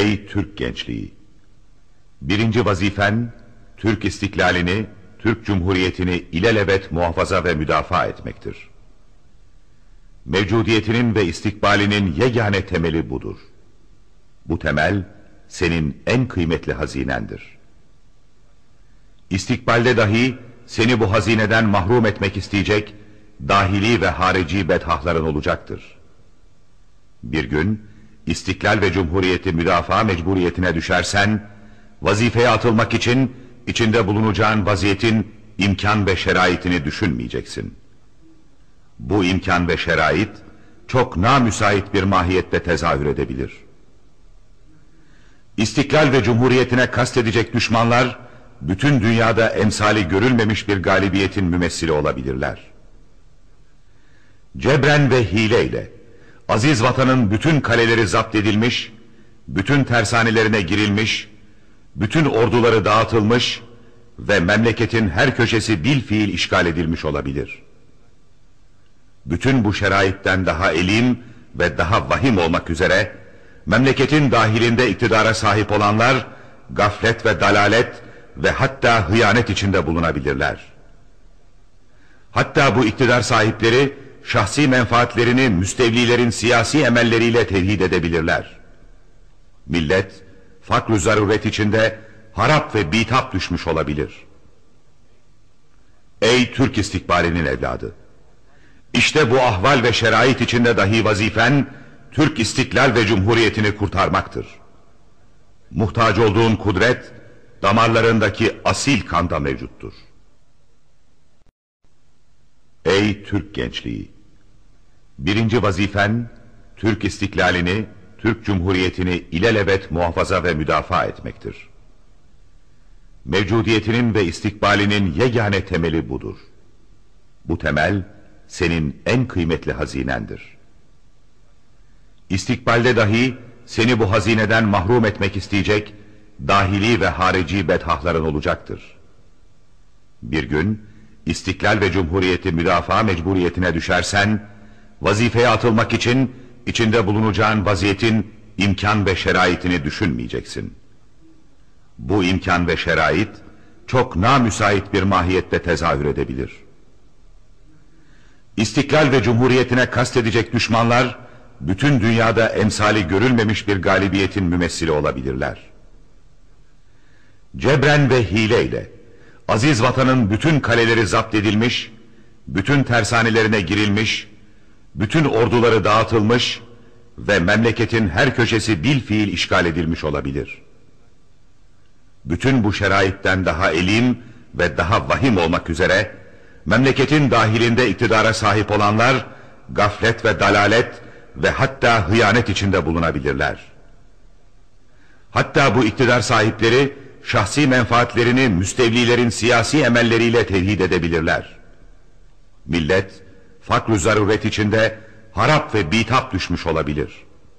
Ey Türk gençliği! Birinci vazifen, Türk istiklalini, Türk Cumhuriyeti'ni ilelebet muhafaza ve müdafaa etmektir. Mevcudiyetinin ve istikbalinin yegane temeli budur. Bu temel, senin en kıymetli hazinendir. İstikbalde dahi seni bu hazineden mahrum etmek isteyecek dahili ve harici bedhahların olacaktır. Bir gün istiklal ve cumhuriyeti müdafaa mecburiyetine düşersen, vazifeye atılmak için içinde bulunacağın vaziyetin imkan ve şeraitini düşünmeyeceksin. Bu imkan ve şerait çok namüsait bir mahiyette tezahür edebilir. İstiklal ve cumhuriyetine kastedecek düşmanlar, bütün dünyada emsali görülmemiş bir galibiyetin mümessili olabilirler. Cebren ve hileyle, aziz vatanın bütün kaleleri zapt edilmiş, bütün tersanelerine girilmiş, bütün orduları dağıtılmış ve memleketin her köşesi bilfiil işgal edilmiş olabilir. Bütün bu şeraitten daha elim ve daha vahim olmak üzere, memleketin dahilinde iktidara sahip olanlar, gaflet ve dalalet ve hatta hıyanet içinde bulunabilirler. Hatta bu iktidar sahipleri, şahsi menfaatlerini müstevlilerin siyasi emelleriyle tevhid edebilirler. Millet, fakr-ı zaruret içinde harap ve bitap düşmüş olabilir. Ey Türk istikbalinin evladı! İşte bu ahval ve şerait içinde dahi vazifen, Türk istiklal ve cumhuriyetini kurtarmaktır. Muhtaç olduğun kudret, damarlarındaki asil kanda mevcuttur. Ey Türk gençliği! Birinci vazifen, Türk istiklalini, Türk Cumhuriyeti'ni ilelebet muhafaza ve müdafaa etmektir. Mevcudiyetinin ve istikbalinin yegane temeli budur. Bu temel, senin en kıymetli hazinendir. İstikbalde dahi seni bu hazineden mahrum etmek isteyecek dahili ve harici bedhahların olacaktır. Bir gün istiklal ve cumhuriyeti müdafaa mecburiyetine düşersen, vazifeye atılmak için içinde bulunacağın vaziyetin imkan ve şeraitini düşünmeyeceksin. Bu imkan ve şerait çok namüsait bir mahiyette tezahür edebilir. İstiklal ve cumhuriyetine kastedecek düşmanlar, bütün dünyada emsali görülmemiş bir galibiyetin mümessili olabilirler. Cebren ve hileyle, aziz vatanın bütün kaleleri zapt edilmiş, bütün tersanelerine girilmiş, bütün orduları dağıtılmış ve memleketin her köşesi bilfiil işgal edilmiş olabilir. Bütün bu şeraitten daha elim ve daha vahim olmak üzere, memleketin dahilinde iktidara sahip olanlar, gaflet ve dalalet ve hatta hıyanet içinde bulunabilirler. Hatta bu iktidar sahipleri, şahsi menfaatlerini müstevlilerin siyasi emelleriyle tevhid edebilirler. Millet, fakr-ı zaruret içinde harap ve bitap düşmüş olabilir.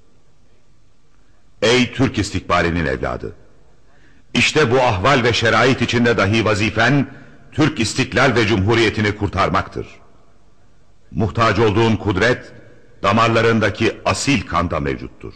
Ey Türk istikbalinin evladı! İşte bu ahval ve şerait içinde dahi vazifen, Türk istiklal ve cumhuriyetini kurtarmaktır. Muhtaç olduğun kudret, damarlarındaki asil kanda mevcuttur.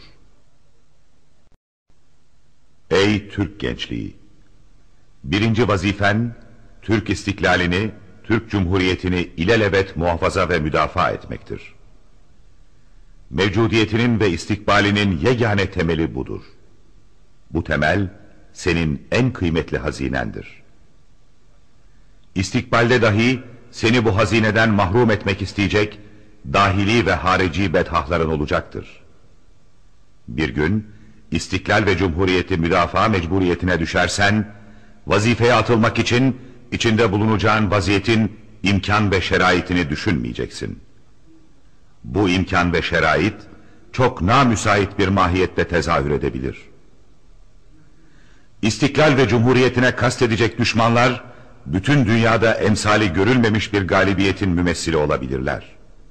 Ey Türk gençliği! Birinci vazifen, Türk istiklalini, Türk Cumhuriyeti'ni ilelebet muhafaza ve müdafaa etmektir. Mevcudiyetinin ve istikbalinin yegane temeli budur. Bu temel, senin en kıymetli hazinendir. İstikbalde dahi seni bu hazineden mahrum etmek isteyecek dahili ve harici bedhahların olacaktır. Bir gün istiklal ve cumhuriyeti müdafaa mecburiyetine düşersen, vazifeye atılmak için içinde bulunacağın vaziyetin imkan ve şeraitini düşünmeyeceksin. Bu imkan ve şerait çok namüsait bir mahiyette tezahür edebilir. İstiklal ve cumhuriyetine kastedecek düşmanlar, bütün dünyada emsali görülmemiş bir galibiyetin mümessili olabilirler.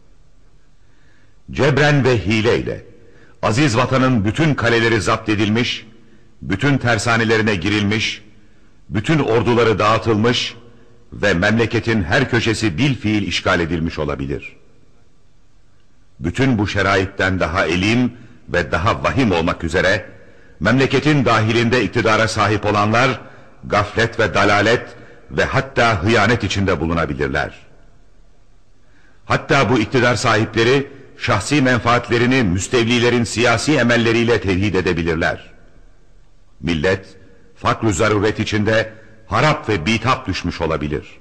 Cebren ve hileyle, aziz vatanın bütün kaleleri zapt edilmiş, bütün tersanelerine girilmiş, bütün orduları dağıtılmış ve memleketin her köşesi bilfiil işgal edilmiş olabilir. Bütün bu şeraitten daha elim ve daha vahim olmak üzere, memleketin dahilinde iktidara sahip olanlar, gaflet ve dalalet ve hatta hıyanet içinde bulunabilirler. Hatta bu iktidar sahipleri, şahsi menfaatlerini müstevlilerin siyasi emelleriyle tevhid edebilirler. Millet, fakr-ı zaruret içinde harap ve bitap düşmüş olabilir.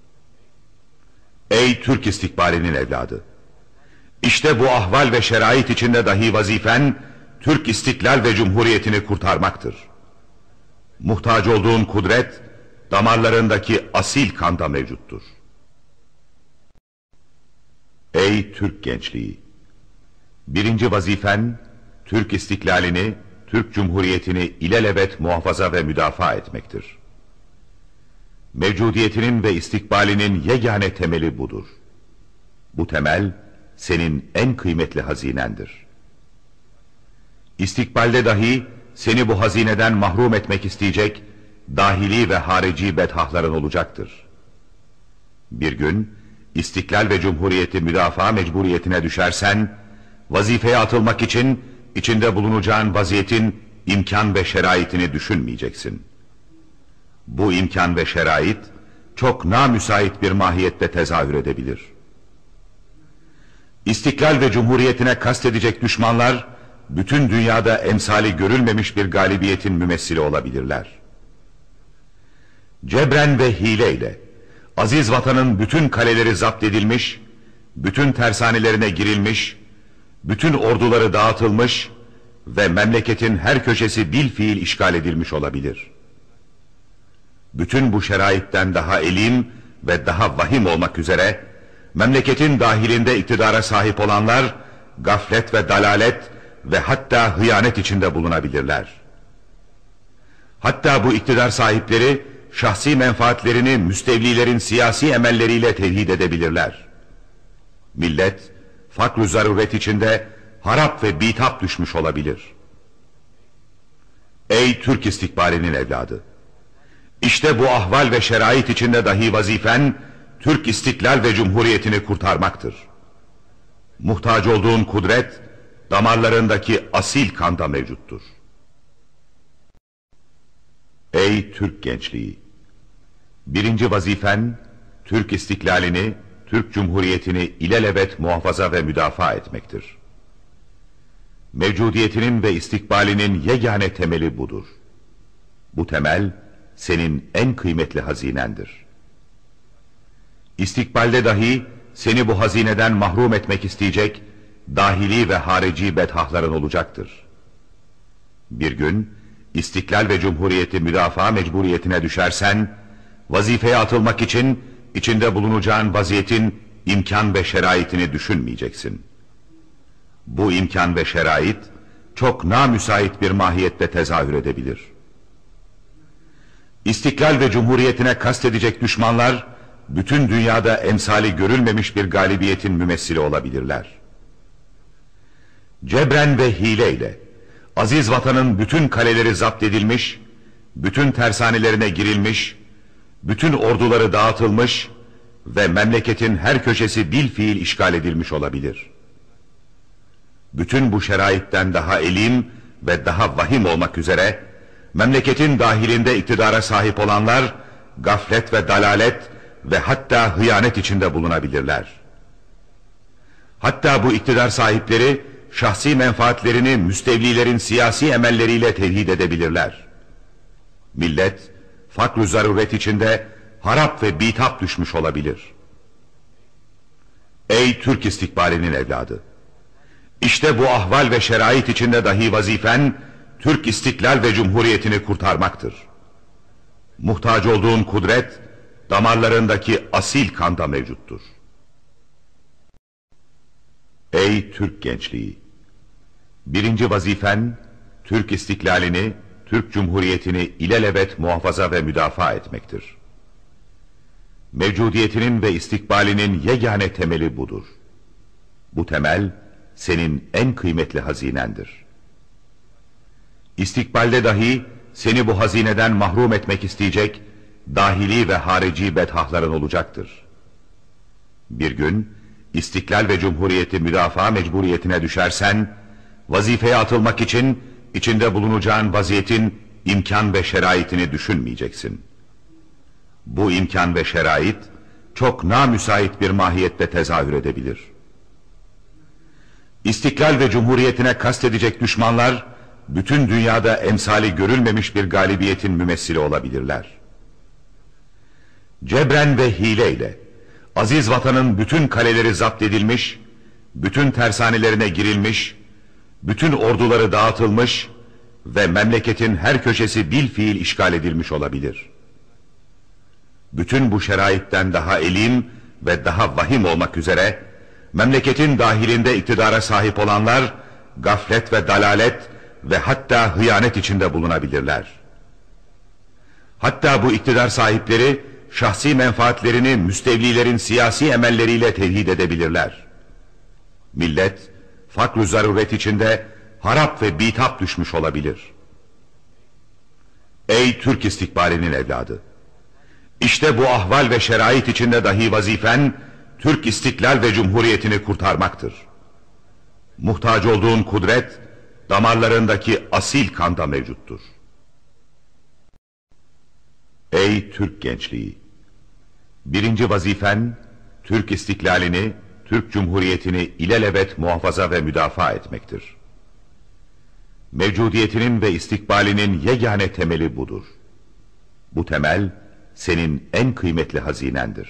Ey Türk istikbalinin evladı! İşte bu ahval ve şerait içinde dahi vazifen, Türk istiklal ve cumhuriyetini kurtarmaktır. Muhtaç olduğun kudret, damarlarındaki asil kanda mevcuttur. Ey Türk gençliği! Birinci vazifen, Türk istiklalini, Türk Cumhuriyeti'ni ilelebet muhafaza ve müdafaa etmektir. Mevcudiyetinin ve istikbalinin yegane temeli budur. Bu temel, senin en kıymetli hazinendir. İstikbalde dahi seni bu hazineden mahrum etmek isteyecek dahili ve harici bedhahların olacaktır. Bir gün istiklal ve cumhuriyeti müdafaa mecburiyetine düşersen, vazifeye atılmak için içinde bulunacağın vaziyetin imkan ve şeraitini düşünmeyeceksin. Bu imkan ve şerait çok namüsait bir mahiyette tezahür edebilir. İstiklal ve cumhuriyetine kastedecek düşmanlar, bütün dünyada emsali görülmemiş bir galibiyetin mümessili olabilirler. Cebren ve hileyle, aziz vatanın bütün kaleleri zapt edilmiş, bütün tersanelerine girilmiş, bütün orduları dağıtılmış ve memleketin her köşesi bilfiil işgal edilmiş olabilir. Bütün bu şeraitten daha elim ve daha vahim olmak üzere, memleketin dahilinde iktidara sahip olanlar, gaflet ve dalalet ve hatta hıyanet içinde bulunabilirler. Hatta bu iktidar sahipleri, şahsi menfaatlerini müstevlilerin siyasi emelleriyle tevhid edebilirler. Millet, fakr-ı zaruret içinde harap ve bitap düşmüş olabilir. Ey Türk istikbalinin evladı! İşte bu ahval ve şerait içinde dahi vazifen, Türk istiklal ve cumhuriyetini kurtarmaktır. Muhtaç olduğun kudret, damarlarındaki asil kanda mevcuttur. Ey Türk gençliği! Birinci vazifen, Türk istiklalini, Türk Cumhuriyeti'ni ilelebet muhafaza ve müdafaa etmektir. Mevcudiyetinin ve istikbalinin yegane temeli budur. Bu temel, senin en kıymetli hazinendir. İstikbalde dahi seni bu hazineden mahrum etmek isteyecek dahili ve harici bedhahların olacaktır. Bir gün istiklal ve cumhuriyeti müdafaa mecburiyetine düşersen, vazifeye atılmak için içinde bulunacağın vaziyetin imkan ve şeraitini düşünmeyeceksin. Bu imkan ve şerait çok namüsait bir mahiyette tezahür edebilir. İstiklal ve cumhuriyetine kastedecek düşmanlar, bütün dünyada emsali görülmemiş bir galibiyetin mümessili olabilirler. Cebren ve hileyle, aziz vatanın bütün kaleleri zapt edilmiş, bütün tersanelerine girilmiş, bütün orduları dağıtılmış ve memleketin her köşesi bilfiil işgal edilmiş olabilir. Bütün bu şeraitten daha elim ve daha vahim olmak üzere, memleketin dahilinde iktidara sahip olanlar, gaflet ve dalalet ve hatta hıyanet içinde bulunabilirler. Hatta bu iktidar sahipleri, şahsi menfaatlerini müstevlilerin siyasi emelleriyle tevhid edebilirler. Millet, fakr-ı zaruret içinde harap ve bitap düşmüş olabilir. Ey Türk istikbalinin evladı! İşte bu ahval ve şerait içinde dahi vazifen, Türk istiklal ve cumhuriyetini kurtarmaktır. Muhtaç olduğun kudret, damarlarındaki asil kanda mevcuttur. Ey Türk gençliği! Birinci vazifen, Türk istiklalini, Türk Cumhuriyeti'ni ilelebet muhafaza ve müdafaa etmektir. Mevcudiyetinin ve istikbalinin yegane temeli budur. Bu temel, senin en kıymetli hazinendir. İstikbalde dahi seni bu hazineden mahrum etmek isteyecek dahili ve harici bedhahların olacaktır. Bir gün istiklal ve cumhuriyeti müdafaa mecburiyetine düşersen, vazifeye atılmak için içinde bulunacağın vaziyetin imkan ve şeraitini düşünmeyeceksin. Bu imkan ve şerait çok namüsait bir mahiyette tezahür edebilir. İstiklal ve cumhuriyetine kastedecek düşmanlar, bütün dünyada emsali görülmemiş bir galibiyetin mümessili olabilirler. Cebren ve hileyle, aziz vatanın bütün kaleleri zapt edilmiş, bütün tersanelerine girilmiş, bütün orduları dağıtılmış ve memleketin her köşesi bilfiil işgal edilmiş olabilir. Bütün bu şeraitten daha elim ve daha vahim olmak üzere, memleketin dahilinde iktidara sahip olanlar, gaflet ve dalalet ve hatta hıyanet içinde bulunabilirler. Hatta bu iktidar sahipleri, şahsi menfaatlerini müstevlilerin siyasi emelleriyle tevhid edebilirler. Millet, fakr-ı zaruret içinde harap ve bitap düşmüş olabilir. Ey Türk istikbalinin evladı! İşte bu ahval ve şerait içinde dahi vazifen, Türk istiklal ve cumhuriyetini kurtarmaktır. Muhtaç olduğun kudret, damarlarındaki asil kanda mevcuttur. Ey Türk gençliği! Birinci vazifen, Türk istiklalini, Türk Cumhuriyeti'ni ilelebet muhafaza ve müdafaa etmektir. Mevcudiyetinin ve istikbalinin yegane temeli budur. Bu temel, senin en kıymetli hazinendir.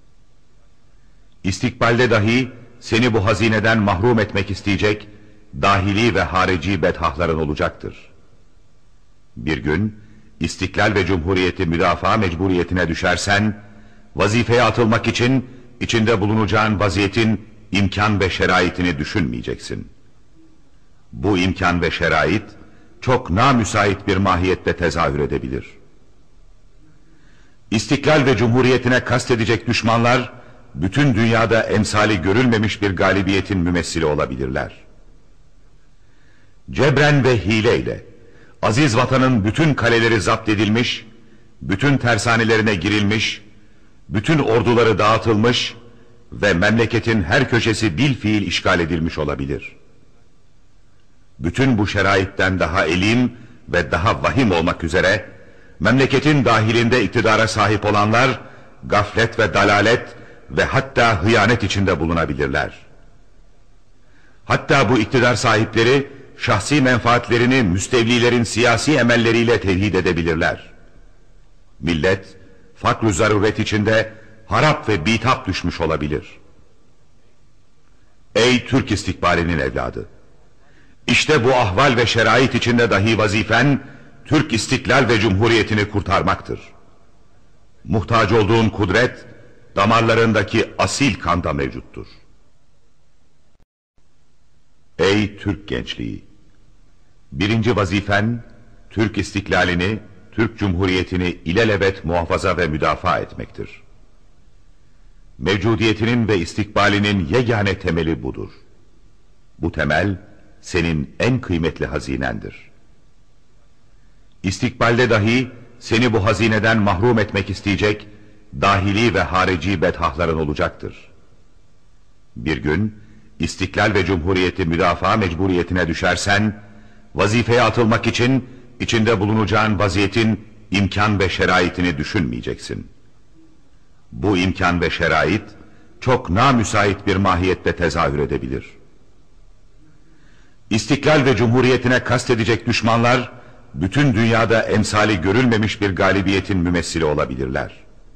İstikbalde dahi seni bu hazineden mahrum etmek isteyecek, dahili ve harici bedhahların olacaktır. Bir gün, istiklal ve cumhuriyeti müdafaa mecburiyetine düşersen, vazifeye atılmak için, içinde bulunacağın vaziyetin imkan ve şeraitini düşünmeyeceksin. Bu imkan ve şerait, çok namüsait bir mahiyette tezahür edebilir. İstiklal ve cumhuriyetine kastedecek düşmanlar, bütün dünyada emsali görülmemiş bir galibiyetin mümessili olabilirler. Cebren ve hileyle, aziz vatanın bütün kaleleri zapt edilmiş, bütün tersanelerine girilmiş, bütün orduları dağıtılmış ve memleketin her köşesi bilfiil işgal edilmiş olabilir. Bütün bu şeraitten daha elim ve daha vahim olmak üzere, memleketin dahilinde iktidara sahip olanlar, gaflet ve dalalet ve hatta hıyanet içinde bulunabilirler. Hatta bu iktidar sahipleri, şahsi menfaatlerini müstevlilerin siyasi emelleriyle tevhid edebilirler. Millet, fakr-ı zaruret içinde harap ve bitap düşmüş olabilir. Ey Türk istikbalinin evladı! İşte bu ahval ve şerait içinde dahi vazifen, Türk istiklal ve cumhuriyetini kurtarmaktır. Muhtaç olduğun kudret, damarlarındaki asil kanda mevcuttur. Ey Türk gençliği! Birinci vazifen, Türk istiklalini, Türk Cumhuriyeti'ni ilelebet muhafaza ve müdafaa etmektir. Mevcudiyetinin ve istikbalinin yegane temeli budur. Bu temel, senin en kıymetli hazinendir. İstikbalde dahi seni bu hazineden mahrum etmek isteyecek, dahili ve harici bedhahların olacaktır. Bir gün, istiklal ve cumhuriyeti müdafaa mecburiyetine düşersen, vazifeye atılmak için, içinde bulunacağın vaziyetin imkan ve şeraitini düşünmeyeceksin. Bu imkan ve şerait, çok namüsait bir mahiyette tezahür edebilir. İstiklal ve cumhuriyetine kastedecek düşmanlar, bütün dünyada emsali görülmemiş bir galibiyetin mümessili olabilirler.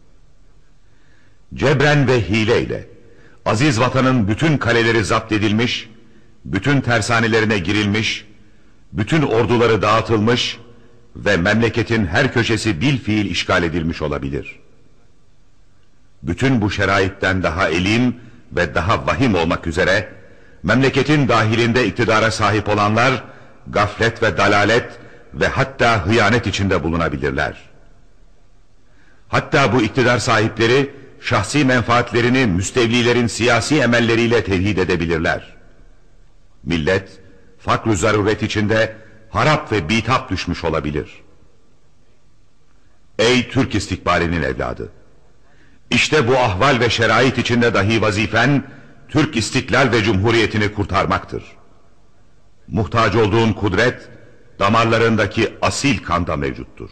Cebren ve hileyle, aziz vatanın bütün kaleleri zapt edilmiş, bütün tersanelerine girilmiş, bütün orduları dağıtılmış ve memleketin her köşesi bilfiil işgal edilmiş olabilir. Bütün bu şeraitten daha elim ve daha vahim olmak üzere, memleketin dahilinde iktidara sahip olanlar, gaflet ve dalalet ve hatta hıyanet içinde bulunabilirler. Hatta bu iktidar sahipleri, şahsi menfaatlerini müstevlilerin siyasi emelleriyle tevhid edebilirler. Millet, fakr-ı zaruret içinde harap ve bitap düşmüş olabilir. Ey Türk istikbalinin evladı! İşte bu ahval ve şerait içinde dahi vazifen, Türk istiklal ve cumhuriyetini kurtarmaktır. Muhtaç olduğun kudret, damarlarındaki asil kanda mevcuttur.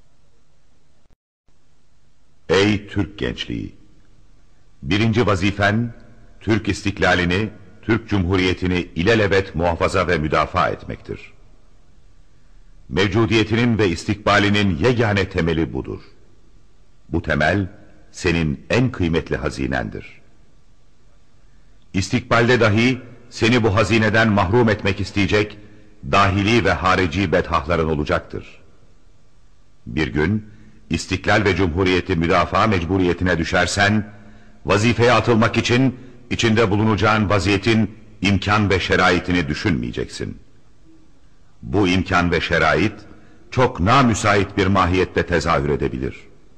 Ey Türk gençliği! Birinci vazifen, Türk istiklalini, Türk Cumhuriyeti'ni ilelebet muhafaza ve müdafaa etmektir. Mevcudiyetinin ve istikbalinin yegane temeli budur. Bu temel, senin en kıymetli hazinendir. İstikbalde dahi seni bu hazineden mahrum etmek isteyecek, dahili ve harici bedhahların olacaktır. Bir gün, İstiklal ve Cumhuriyeti müdafaa mecburiyetine düşersen, vazifeye atılmak için içinde bulunacağın vaziyetin imkan ve şeraitini düşünmeyeceksin. Bu imkan ve şerait çok namüsait bir mahiyette tezahür edebilir.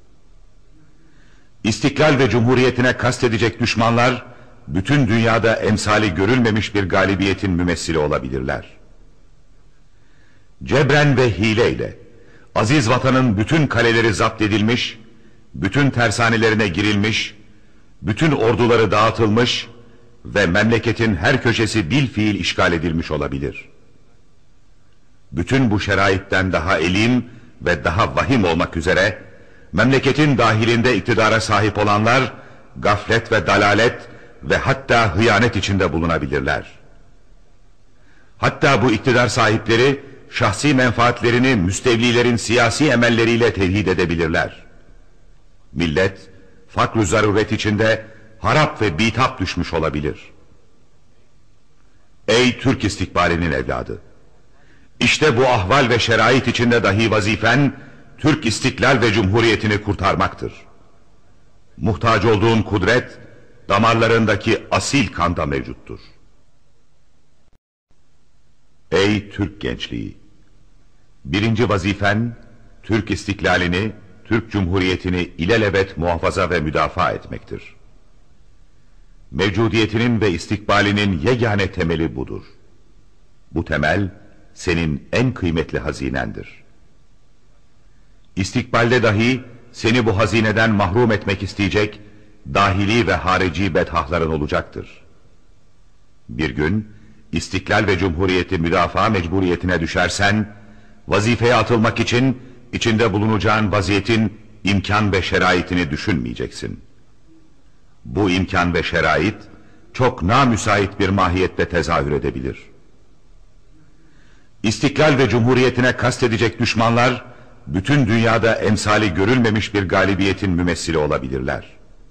İstiklal ve Cumhuriyetine kastedecek düşmanlar, bütün dünyada emsali görülmemiş bir galibiyetin mümessili olabilirler. Cebren ve hileyle, aziz vatanın bütün kaleleri zapt edilmiş, bütün tersanelerine girilmiş, bütün orduları dağıtılmış ve memleketin her köşesi bilfiil işgal edilmiş olabilir. Bütün bu şeraitten daha elim ve daha vahim olmak üzere, memleketin dahilinde iktidara sahip olanlar, gaflet ve dalalet ve hatta hıyanet içinde bulunabilirler. Hatta bu iktidar sahipleri, şahsi menfaatlerini müstevlilerin siyasi emelleriyle tevhid edebilirler. Millet, fakr-ı zaruret içinde harap ve bitap düşmüş olabilir. Ey Türk istikbalinin evladı! İşte bu ahval ve şerait içinde dahi vazifen, Türk istiklal ve cumhuriyetini kurtarmaktır. Muhtaç olduğun kudret, damarlarındaki asil kanda mevcuttur. Ey Türk gençliği! Birinci vazifen, Türk istiklalini, Türk Cumhuriyeti'ni ilelebet muhafaza ve müdafaa etmektir. Mevcudiyetinin ve istikbalinin yegane temeli budur. Bu temel, senin en kıymetli hazinendir. İstikbalde dahi seni bu hazineden mahrum etmek isteyecek, dahili ve harici bedhahların olacaktır. Bir gün, İstiklal ve Cumhuriyeti müdafaa mecburiyetine düşersen, vazifeye atılmak için içinde bulunacağın vaziyetin imkan ve şeraitini düşünmeyeceksin. Bu imkan ve şerait çok namüsait bir mahiyette tezahür edebilir. İstiklal ve Cumhuriyetine kastedecek düşmanlar, bütün dünyada emsali görülmemiş bir galibiyetin mümessili olabilirler.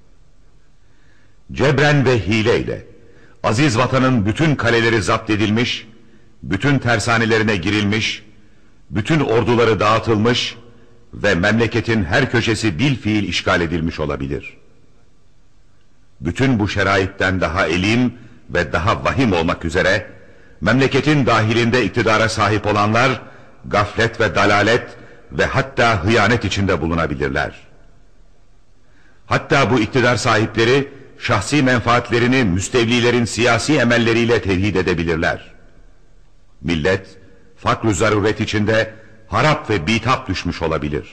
Cebren ve hileyle, aziz vatanın bütün kaleleri zapt edilmiş, bütün tersanelerine girilmiş, bütün orduları dağıtılmış, ve memleketin her köşesi bilfiil işgal edilmiş olabilir. Bütün bu şeraitten daha elim ve daha vahim olmak üzere, memleketin dahilinde iktidara sahip olanlar, gaflet ve dalalet ve hatta hıyanet içinde bulunabilirler. Hatta bu iktidar sahipleri, şahsi menfaatlerini müstevlilerin siyasi emelleriyle tevhid edebilirler. Millet, fakr-ı zaruret içinde harap ve bitap düşmüş olabilir.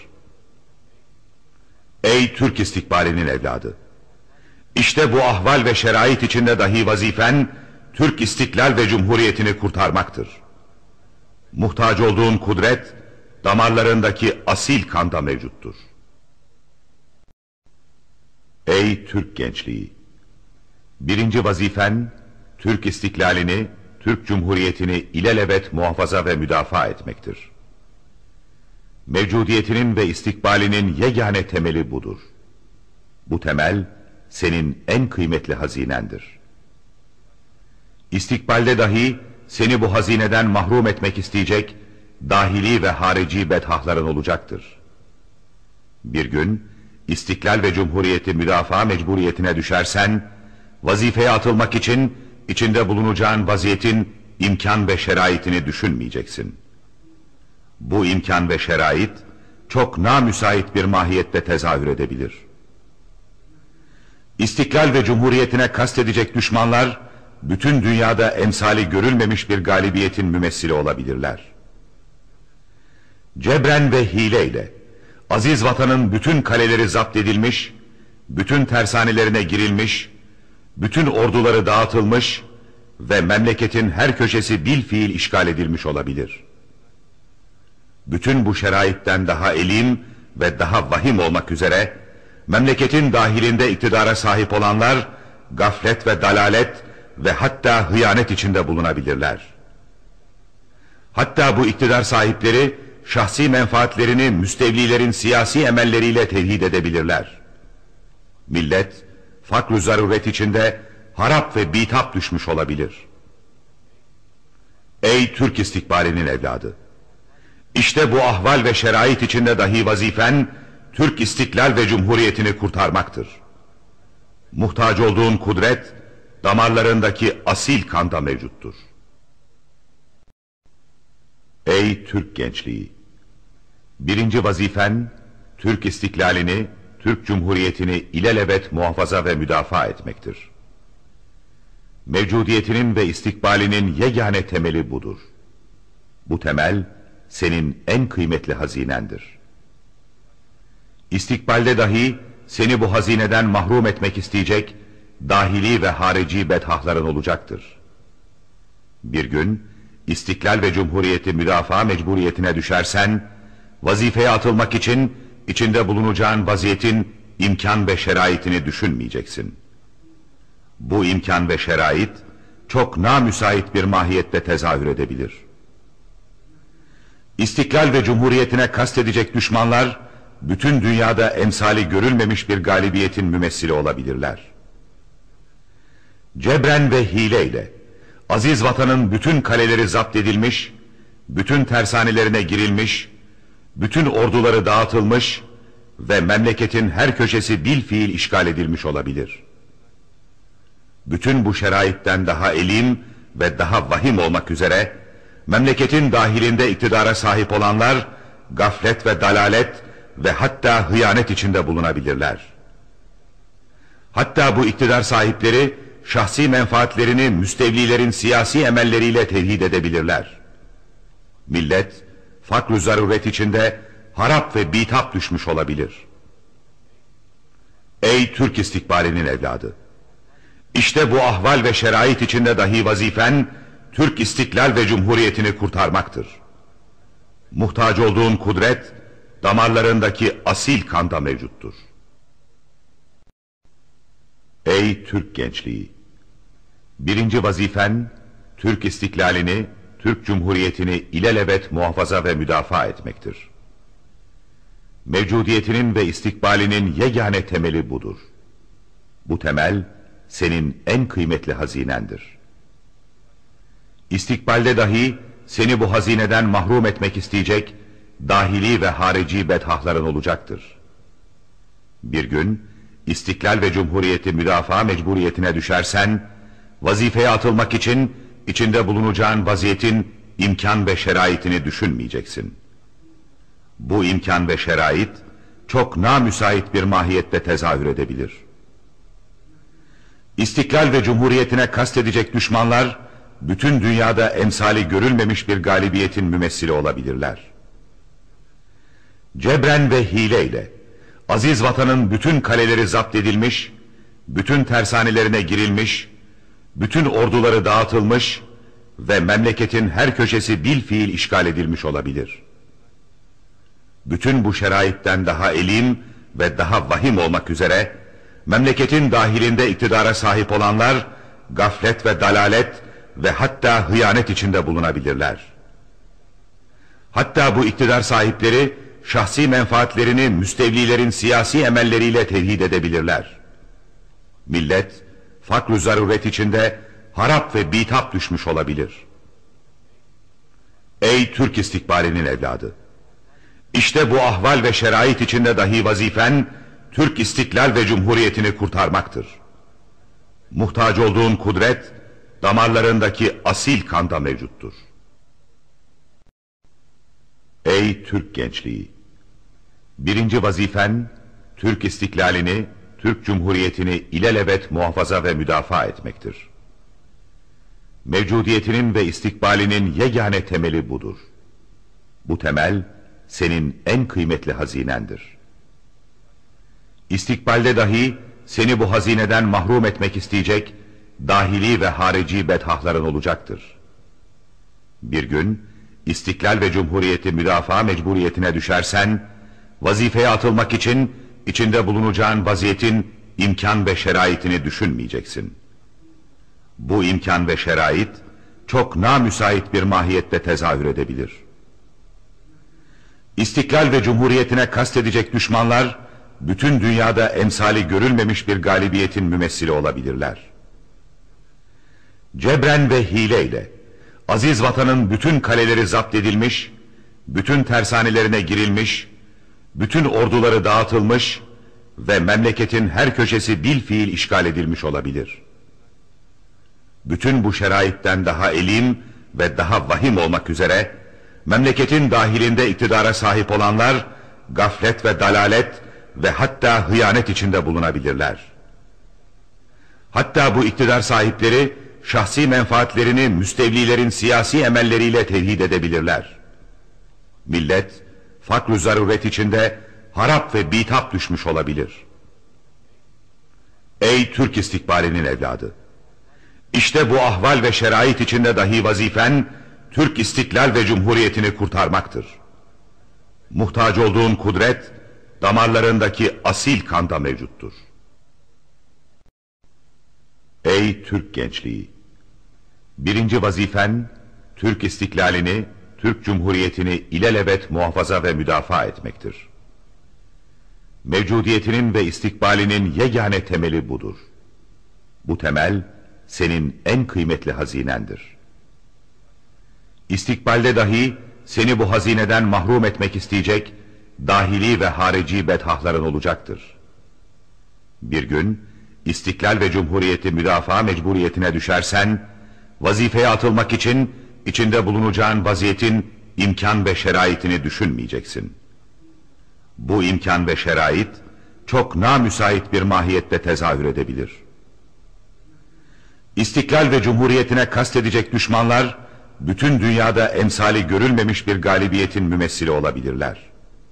Ey Türk istikbalinin evladı! İşte bu ahval ve şerait içinde dahi vazifen, Türk istiklal ve cumhuriyetini kurtarmaktır. Muhtaç olduğun kudret, damarlarındaki asil kanda mevcuttur. Ey Türk gençliği! Birinci vazifen, Türk istiklalini, Türk Cumhuriyeti'ni ilelebet muhafaza ve müdafaa etmektir. Mevcudiyetinin ve istikbalinin yegane temeli budur. Bu temel, senin en kıymetli hazinendir. İstikbalde dahi seni bu hazineden mahrum etmek isteyecek, dahili ve harici bedhahların olacaktır. Bir gün, İstiklal ve Cumhuriyeti müdafaa mecburiyetine düşersen, vazifeye atılmak için içinde bulunacağın vaziyetin imkan ve şeraitini düşünmeyeceksin. Bu imkan ve şerait çok namüsait bir mahiyette tezahür edebilir. İstiklal ve Cumhuriyetine kastedecek düşmanlar, bütün dünyada emsali görülmemiş bir galibiyetin mümessili olabilirler. Cebren ve hileyle, aziz vatanın bütün kaleleri zapt edilmiş, bütün tersanelerine girilmiş, bütün orduları dağıtılmış ve memleketin her köşesi bilfiil işgal edilmiş olabilir. bütün bu şeraitten daha elim ve daha vahim olmak üzere, memleketin dahilinde iktidara sahip olanlar, gaflet ve dalalet ve hatta hıyanet içinde bulunabilirler. Hatta bu iktidar sahipleri, şahsi menfaatlerini müstevlilerin siyasi emelleriyle tevhid edebilirler. Millet, fakr-ı zaruret içinde harap ve bitap düşmüş olabilir. Ey Türk istikbalinin evladı! İşte bu ahval ve şerait içinde dahi vazifen, Türk istiklal ve cumhuriyetini kurtarmaktır. Muhtaç olduğun kudret, damarlarındaki asil kanda mevcuttur. Ey Türk gençliği! Birinci vazifen, Türk istiklalini, Türk Cumhuriyeti'ni ilelebet muhafaza ve müdafaa etmektir. Mevcudiyetinin ve istikbalinin yegane temeli budur. Bu temel, senin en kıymetli hazinendir. İstikbalde dahi seni bu hazineden mahrum etmek isteyecek, dahili ve harici bedhahların olacaktır. Bir gün, istiklal ve cumhuriyeti müdafaa mecburiyetine düşersen, vazifeye atılmak için içinde bulunacağın vaziyetin imkan ve şeraitini düşünmeyeceksin. Bu imkan ve şerait çok namüsait bir mahiyette tezahür edebilir. İstiklal ve cumhuriyetine kastedecek düşmanlar, bütün dünyada emsali görülmemiş bir galibiyetin mümessili olabilirler. Cebren ve hileyle, aziz vatanın bütün kaleleri zapt edilmiş, bütün tersanelerine girilmiş, bütün orduları dağıtılmış ve memleketin her köşesi bilfiil işgal edilmiş olabilir. Bütün bu şeraitten daha elim ve daha vahim olmak üzere, memleketin dahilinde iktidara sahip olanlar, gaflet ve dalalet ve hatta hıyanet içinde bulunabilirler. Hatta bu iktidar sahipleri, şahsi menfaatlerini müstevlilerin siyasi emelleriyle tevhid edebilirler. Millet, fakr-ı zaruret içinde harap ve bitap düşmüş olabilir. Ey Türk istikbalinin evladı! İşte bu ahval ve şerait içinde dahi vazifen, Türk istiklal ve cumhuriyetini kurtarmaktır. Muhtaç olduğun kudret, damarlarındaki asil kanda mevcuttur. Ey Türk gençliği! Birinci vazifen, Türk istiklalini, Türk Cumhuriyeti'ni ilelebet muhafaza ve müdafaa etmektir. Mevcudiyetinin ve istikbalinin yegane temeli budur. Bu temel, senin en kıymetli hazinendir. İstikbalde dahi seni bu hazineden mahrum etmek isteyecek, dahili ve harici bedhahların olacaktır. Bir gün, istiklal ve cumhuriyeti müdafaa mecburiyetine düşersen, vazifeye atılmak için içinde bulunacağın vaziyetin imkan ve şeraitini düşünmeyeceksin. Bu imkan ve şerait çok namüsait bir mahiyette tezahür edebilir. İstiklal ve cumhuriyetine kastedecek düşmanlar, bütün dünyada emsali görülmemiş bir galibiyetin mümessili olabilirler. Cebren ve hileyle, aziz vatanın bütün kaleleri zapt edilmiş, bütün tersanelerine girilmiş, bütün orduları dağıtılmış ve memleketin her köşesi bilfiil işgal edilmiş olabilir. Bütün bu şeraitten daha elim ve daha vahim olmak üzere, memleketin dahilinde iktidara sahip olanlar, gaflet ve dalalet ve hatta hıyanet içinde bulunabilirler. Hatta bu iktidar sahipleri, şahsi menfaatlerini müstevlilerin siyasi emelleriyle tevhid edebilirler. Millet, fakr-ı zaruret içinde harap ve bitap düşmüş olabilir. Ey Türk istikbalinin evladı! İşte bu ahval ve şerait içinde dahi vazifen, Türk istiklal ve cumhuriyetini kurtarmaktır. Muhtaç olduğun kudret, damarlarındaki asil kanda mevcuttur. Ey Türk gençliği! Birinci vazifen, Türk istiklalini, Türk Cumhuriyeti'ni ilelebet muhafaza ve müdafaa etmektir. Mevcudiyetinin ve istikbalinin yegane temeli budur. Bu temel, senin en kıymetli hazinendir. İstikbalde dahi seni bu hazineden mahrum etmek isteyecek, dahili ve harici bedhahların olacaktır. Bir gün, istiklal ve cumhuriyeti müdafaa mecburiyetine düşersen, vazifeye atılmak için içinde bulunacağın vaziyetin imkan ve şeraitini düşünmeyeceksin. Bu imkan ve şerait çok namüsait bir mahiyette tezahür edebilir. İstiklal ve cumhuriyetine kastedecek düşmanlar, bütün dünyada emsali görülmemiş bir galibiyetin mümessili olabilirler. Cebren ve hileyle, aziz vatanın bütün kaleleri zapt edilmiş, bütün tersanelerine girilmiş, bütün orduları dağıtılmış ve memleketin her köşesi bilfiil işgal edilmiş olabilir. Bütün bu şeraitten daha elim ve daha vahim olmak üzere, memleketin dahilinde iktidara sahip olanlar, gaflet ve dalalet ve hatta hıyanet içinde bulunabilirler. Hatta bu iktidar sahipleri, şahsi menfaatlerini müstevlilerin siyasi emelleriyle tevhid edebilirler. Millet, fakr-ı zaruret içinde harap ve bitap düşmüş olabilir. Ey Türk istikbalinin evladı! İşte bu ahval ve şerait içinde dahi vazifen, Türk istiklal ve cumhuriyetini kurtarmaktır. Muhtaç olduğun kudret, damarlarındaki asil kanda mevcuttur. Ey Türk gençliği! Birinci vazifen, Türk istiklalini, Türk cumhuriyetini ilelebet muhafaza ve müdafaa etmektir. Mevcudiyetinin ve istikbalinin yegane temeli budur. Bu temel, senin en kıymetli hazinendir. İstikbalde dahi seni bu hazineden mahrum etmek isteyecek dahili ve harici bedhahların olacaktır. Bir gün istiklal ve cumhuriyeti müdafaa mecburiyetine düşersen, vazifeye atılmak için içinde bulunacağın vaziyetin imkan ve şeraitini düşünmeyeceksin. Bu imkan ve şerait çok namüsait bir mahiyette tezahür edebilir. İstiklal ve cumhuriyetine kastedecek düşmanlar, bütün dünyada emsali görülmemiş bir galibiyetin mümessili olabilirler.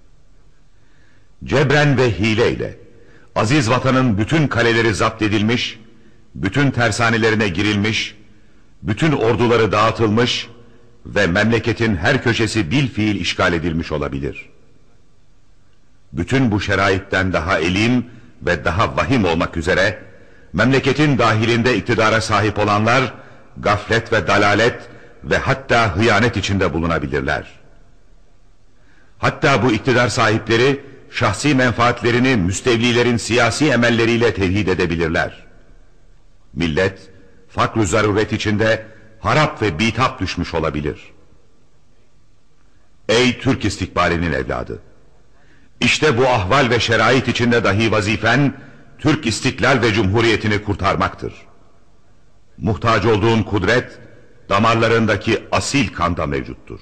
Cebren ve hileyle, aziz vatanın bütün kaleleri zapt edilmiş, bütün tersanelerine girilmiş, bütün orduları dağıtılmış ve memleketin her köşesi bilfiil işgal edilmiş olabilir. Bütün bu şeraitten daha elim ve daha vahim olmak üzere, memleketin dahilinde iktidara sahip olanlar, gaflet ve dalalet ve hatta hıyanet içinde bulunabilirler. Hatta bu iktidar sahipleri, şahsi menfaatlerini müstevlilerin siyasi emelleriyle tevhid edebilirler. Millet, fakr-ı zaruret içinde harap ve bitap düşmüş olabilir. Ey Türk istikbalinin evladı! İşte bu ahval ve şerait içinde dahi vazifen, Türk istiklal ve cumhuriyetini kurtarmaktır. Muhtaç olduğun kudret, damarlarındaki asil kanda mevcuttur.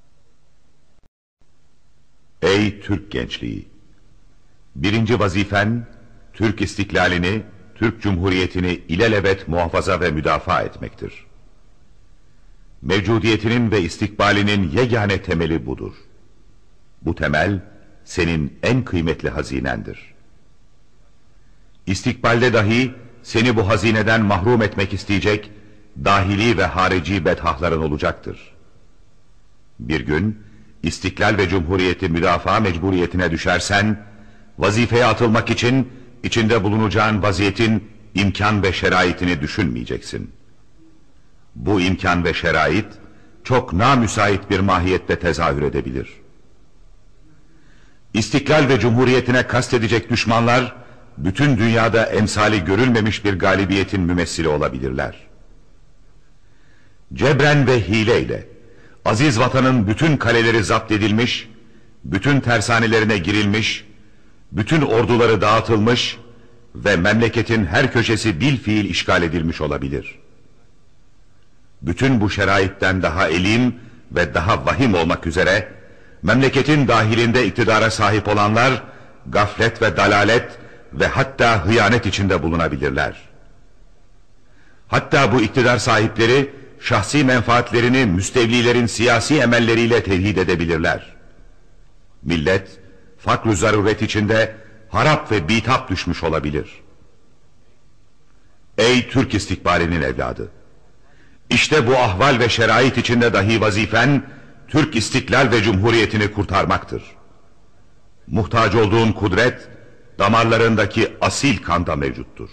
Ey Türk gençliği! Birinci vazifen, Türk istiklalini, Türk cumhuriyetini ilelebet muhafaza ve müdafaa etmektir. Mevcudiyetinin ve istikbalinin yegane temeli budur. Bu temel, senin en kıymetli hazinendir. İstikbalde dahi seni bu hazineden mahrum etmek isteyecek dahili ve harici bedhahların olacaktır. Bir gün istiklal ve cumhuriyeti müdafaa mecburiyetine düşersen, vazifeye atılmak için içinde bulunacağın vaziyetin imkan ve şeraitini düşünmeyeceksin. Bu imkan ve şerait çok namüsait bir mahiyette tezahür edebilir. İstiklal ve cumhuriyetine kastedecek düşmanlar, bütün dünyada emsali görülmemiş bir galibiyetin mümessili olabilirler. Cebren ve hileyle, aziz vatanın bütün kaleleri zapt edilmiş, bütün tersanelerine girilmiş, bütün orduları dağıtılmış ve memleketin her köşesi bilfiil işgal edilmiş olabilir. Bütün bu şeraitten daha elim ve daha vahim olmak üzere, memleketin dahilinde iktidara sahip olanlar, gaflet ve dalalet ve hatta hıyanet içinde bulunabilirler. Hatta bu iktidar sahipleri, şahsi menfaatlerini müstevlilerin siyasi emelleriyle tevhid edebilirler. Millet, fakr-ı zaruret içinde harap ve bitap düşmüş olabilir. Ey Türk istikbalinin evladı! İşte bu ahval ve şerait içinde dahi vazifen, Türk İstiklal ve Cumhuriyeti'ni kurtarmaktır. Muhtaç olduğun kudret, damarlarındaki asil kanda mevcuttur.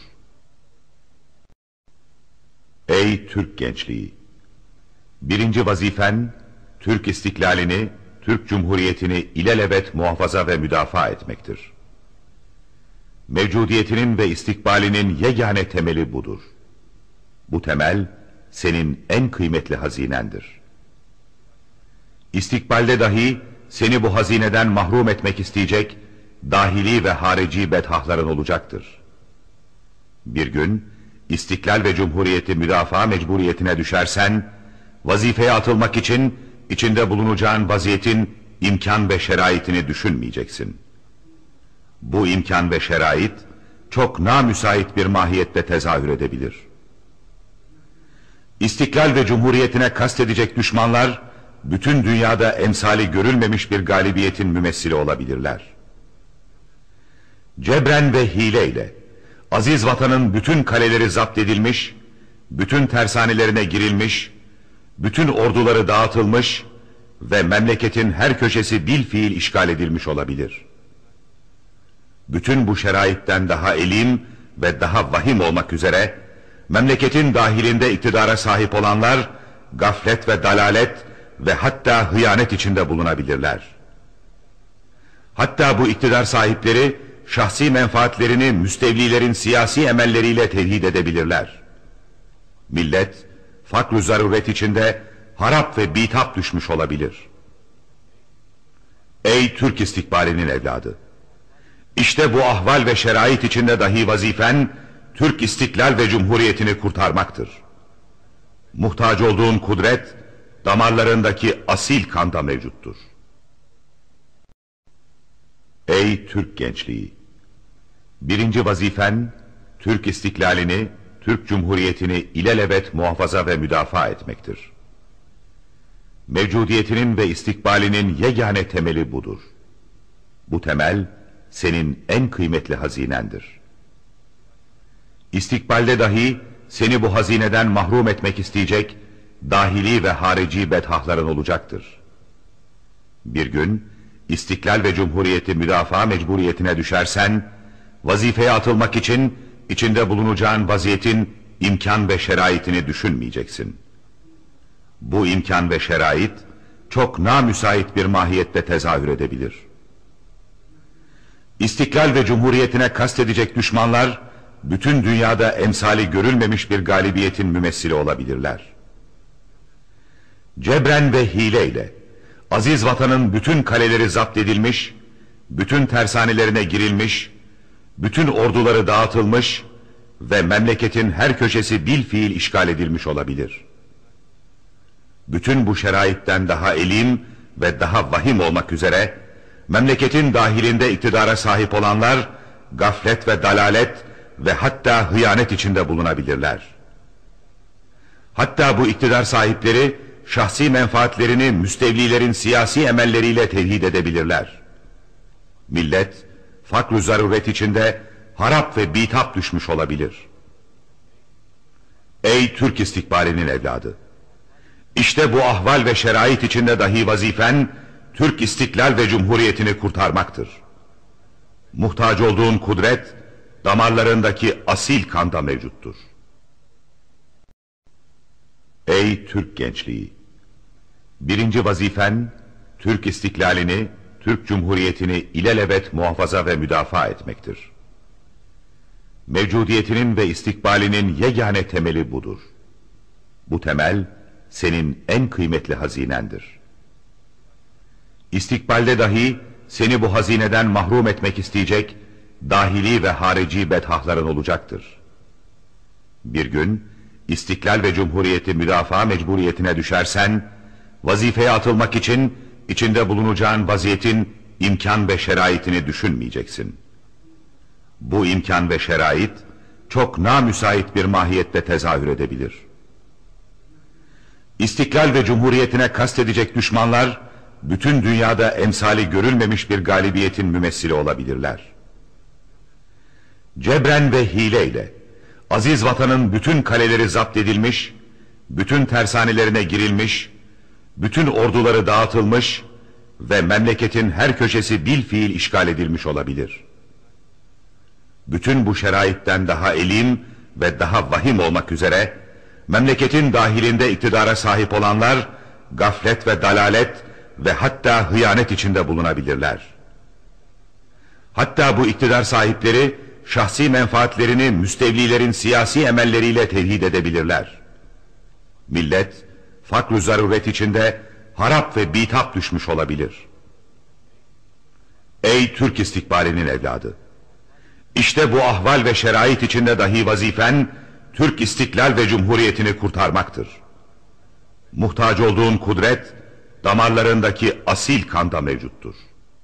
Ey Türk gençliği! Birinci vazifen, Türk istiklalini, Türk Cumhuriyeti'ni ilelebet muhafaza ve müdafaa etmektir. Mevcudiyetinin ve istikbalinin yegane temeli budur. Bu temel, senin en kıymetli hazinendir. İstikbalde dahi seni bu hazineden mahrum etmek isteyecek dahili ve harici bedhahların olacaktır. Bir gün İstiklal ve Cumhuriyeti müdafaa mecburiyetine düşersen, vazifeye atılmak için içinde bulunacağın vaziyetin imkan ve şeraitini düşünmeyeceksin. Bu imkan ve şerait çok namüsait bir mahiyette tezahür edebilir. İstiklal ve Cumhuriyetine kastedecek düşmanlar, bütün dünyada emsali görülmemiş bir galibiyetin mümessili olabilirler. Cebren ve hileyle, aziz vatanın bütün kaleleri zapt edilmiş, bütün tersanelerine girilmiş, bütün orduları dağıtılmış ve memleketin her köşesi bilfiil işgal edilmiş olabilir. Bütün bu şeraitten daha elim ve daha vahim olmak üzere, memleketin dahilinde iktidara sahip olanlar, gaflet ve dalalet ve hatta hıyanet içinde bulunabilirler. Hatta bu iktidar sahipleri, şahsi menfaatlerini müstevlilerin siyasi emelleriyle tevhid edebilirler. Millet, fakr-ı zaruret içinde harap ve bitap düşmüş olabilir. Ey Türk istikbalinin evladı! İşte bu ahval ve şerait içinde dahi vazifen, Türk İstiklal ve Cumhuriyeti'ni kurtarmaktır. Muhtaç olduğun kudret, damarlarındaki asil kanda mevcuttur. Ey Türk gençliği! Birinci vazifen, Türk istiklalini, Türk Cumhuriyeti'ni ilelebet muhafaza ve müdafaa etmektir. Mevcudiyetinin ve istikbalinin yegane temeli budur. Bu temel, senin en kıymetli hazinendir. İstikbalde dahi seni bu hazineden mahrum etmek isteyecek dahili ve harici bedhahların olacaktır. Bir gün İstiklal ve Cumhuriyeti müdafaa mecburiyetine düşersen, vazifeye atılmak için içinde bulunacağın vaziyetin imkan ve şeraitini düşünmeyeceksin. Bu imkan ve şerait çok namüsait bir mahiyette tezahür edebilir. İstiklal ve Cumhuriyetine kastedecek düşmanlar, bütün dünyada emsali görülmemiş bir galibiyetin mümessili olabilirler. Cebren ve hileyle, aziz vatanın bütün kaleleri zapt edilmiş, bütün tersanelerine girilmiş, bütün orduları dağıtılmış ve memleketin her köşesi bilfiil işgal edilmiş olabilir. Bütün bu şeraitten daha elim ve daha vahim olmak üzere, memleketin dahilinde iktidara sahip olanlar, gaflet ve dalalet ve hatta hıyanet içinde bulunabilirler. Hatta bu iktidar sahipleri, şahsi menfaatlerini müstevlilerin siyasi emelleriyle tevhid edebilirler. Millet, fakr-ı zaruret içinde harap ve bitap düşmüş olabilir. Ey Türk istikbalinin evladı! İşte bu ahval ve şerait içinde dahi vazifen, Türk İstiklal ve Cumhuriyeti'ni kurtarmaktır. Muhtaç olduğun kudret, damarlarındaki asil kanda mevcuttur. Ey Türk gençliği! Birinci vazifen, Türk istiklalini, Türk Cumhuriyeti'ni ilelebet muhafaza ve müdafaa etmektir. Mevcudiyetinin ve istikbalinin yegane temeli budur. Bu temel, senin en kıymetli hazinendir. İstikbalde dahi seni bu hazineden mahrum etmek isteyecek dahili ve harici bedhahların olacaktır. Bir gün İstiklal ve Cumhuriyeti müdafaa mecburiyetine düşersen, vazifeye atılmak için içinde bulunacağın vaziyetin imkan ve şeraitini düşünmeyeceksin. Bu imkan ve şerait çok namüsait bir mahiyette tezahür edebilir. İstiklal ve Cumhuriyetine kastedecek düşmanlar, bütün dünyada emsali görülmemiş bir galibiyetin mümessili olabilirler. Cebren ve hileyle, aziz vatanın bütün kaleleri zapt edilmiş, bütün tersanelerine girilmiş, bütün orduları dağıtılmış ve memleketin her köşesi bilfiil işgal edilmiş olabilir. Bütün bu şeraitten daha elim ve daha vahim olmak üzere, memleketin dahilinde iktidara sahip olanlar, gaflet ve dalalet ve hatta hıyanet içinde bulunabilirler. Hatta bu iktidar sahipleri, şahsi menfaatlerini müstevlilerin siyasi emelleriyle tevhid edebilirler. Millet, fakr-ı zaruret içinde harap ve bitap düşmüş olabilir. Ey Türk istikbalinin evladı! İşte bu ahval ve şerait içinde dahi vazifen, Türk istiklal ve cumhuriyetini kurtarmaktır. Muhtaç olduğun kudret, damarlarındaki asil kanda mevcuttur.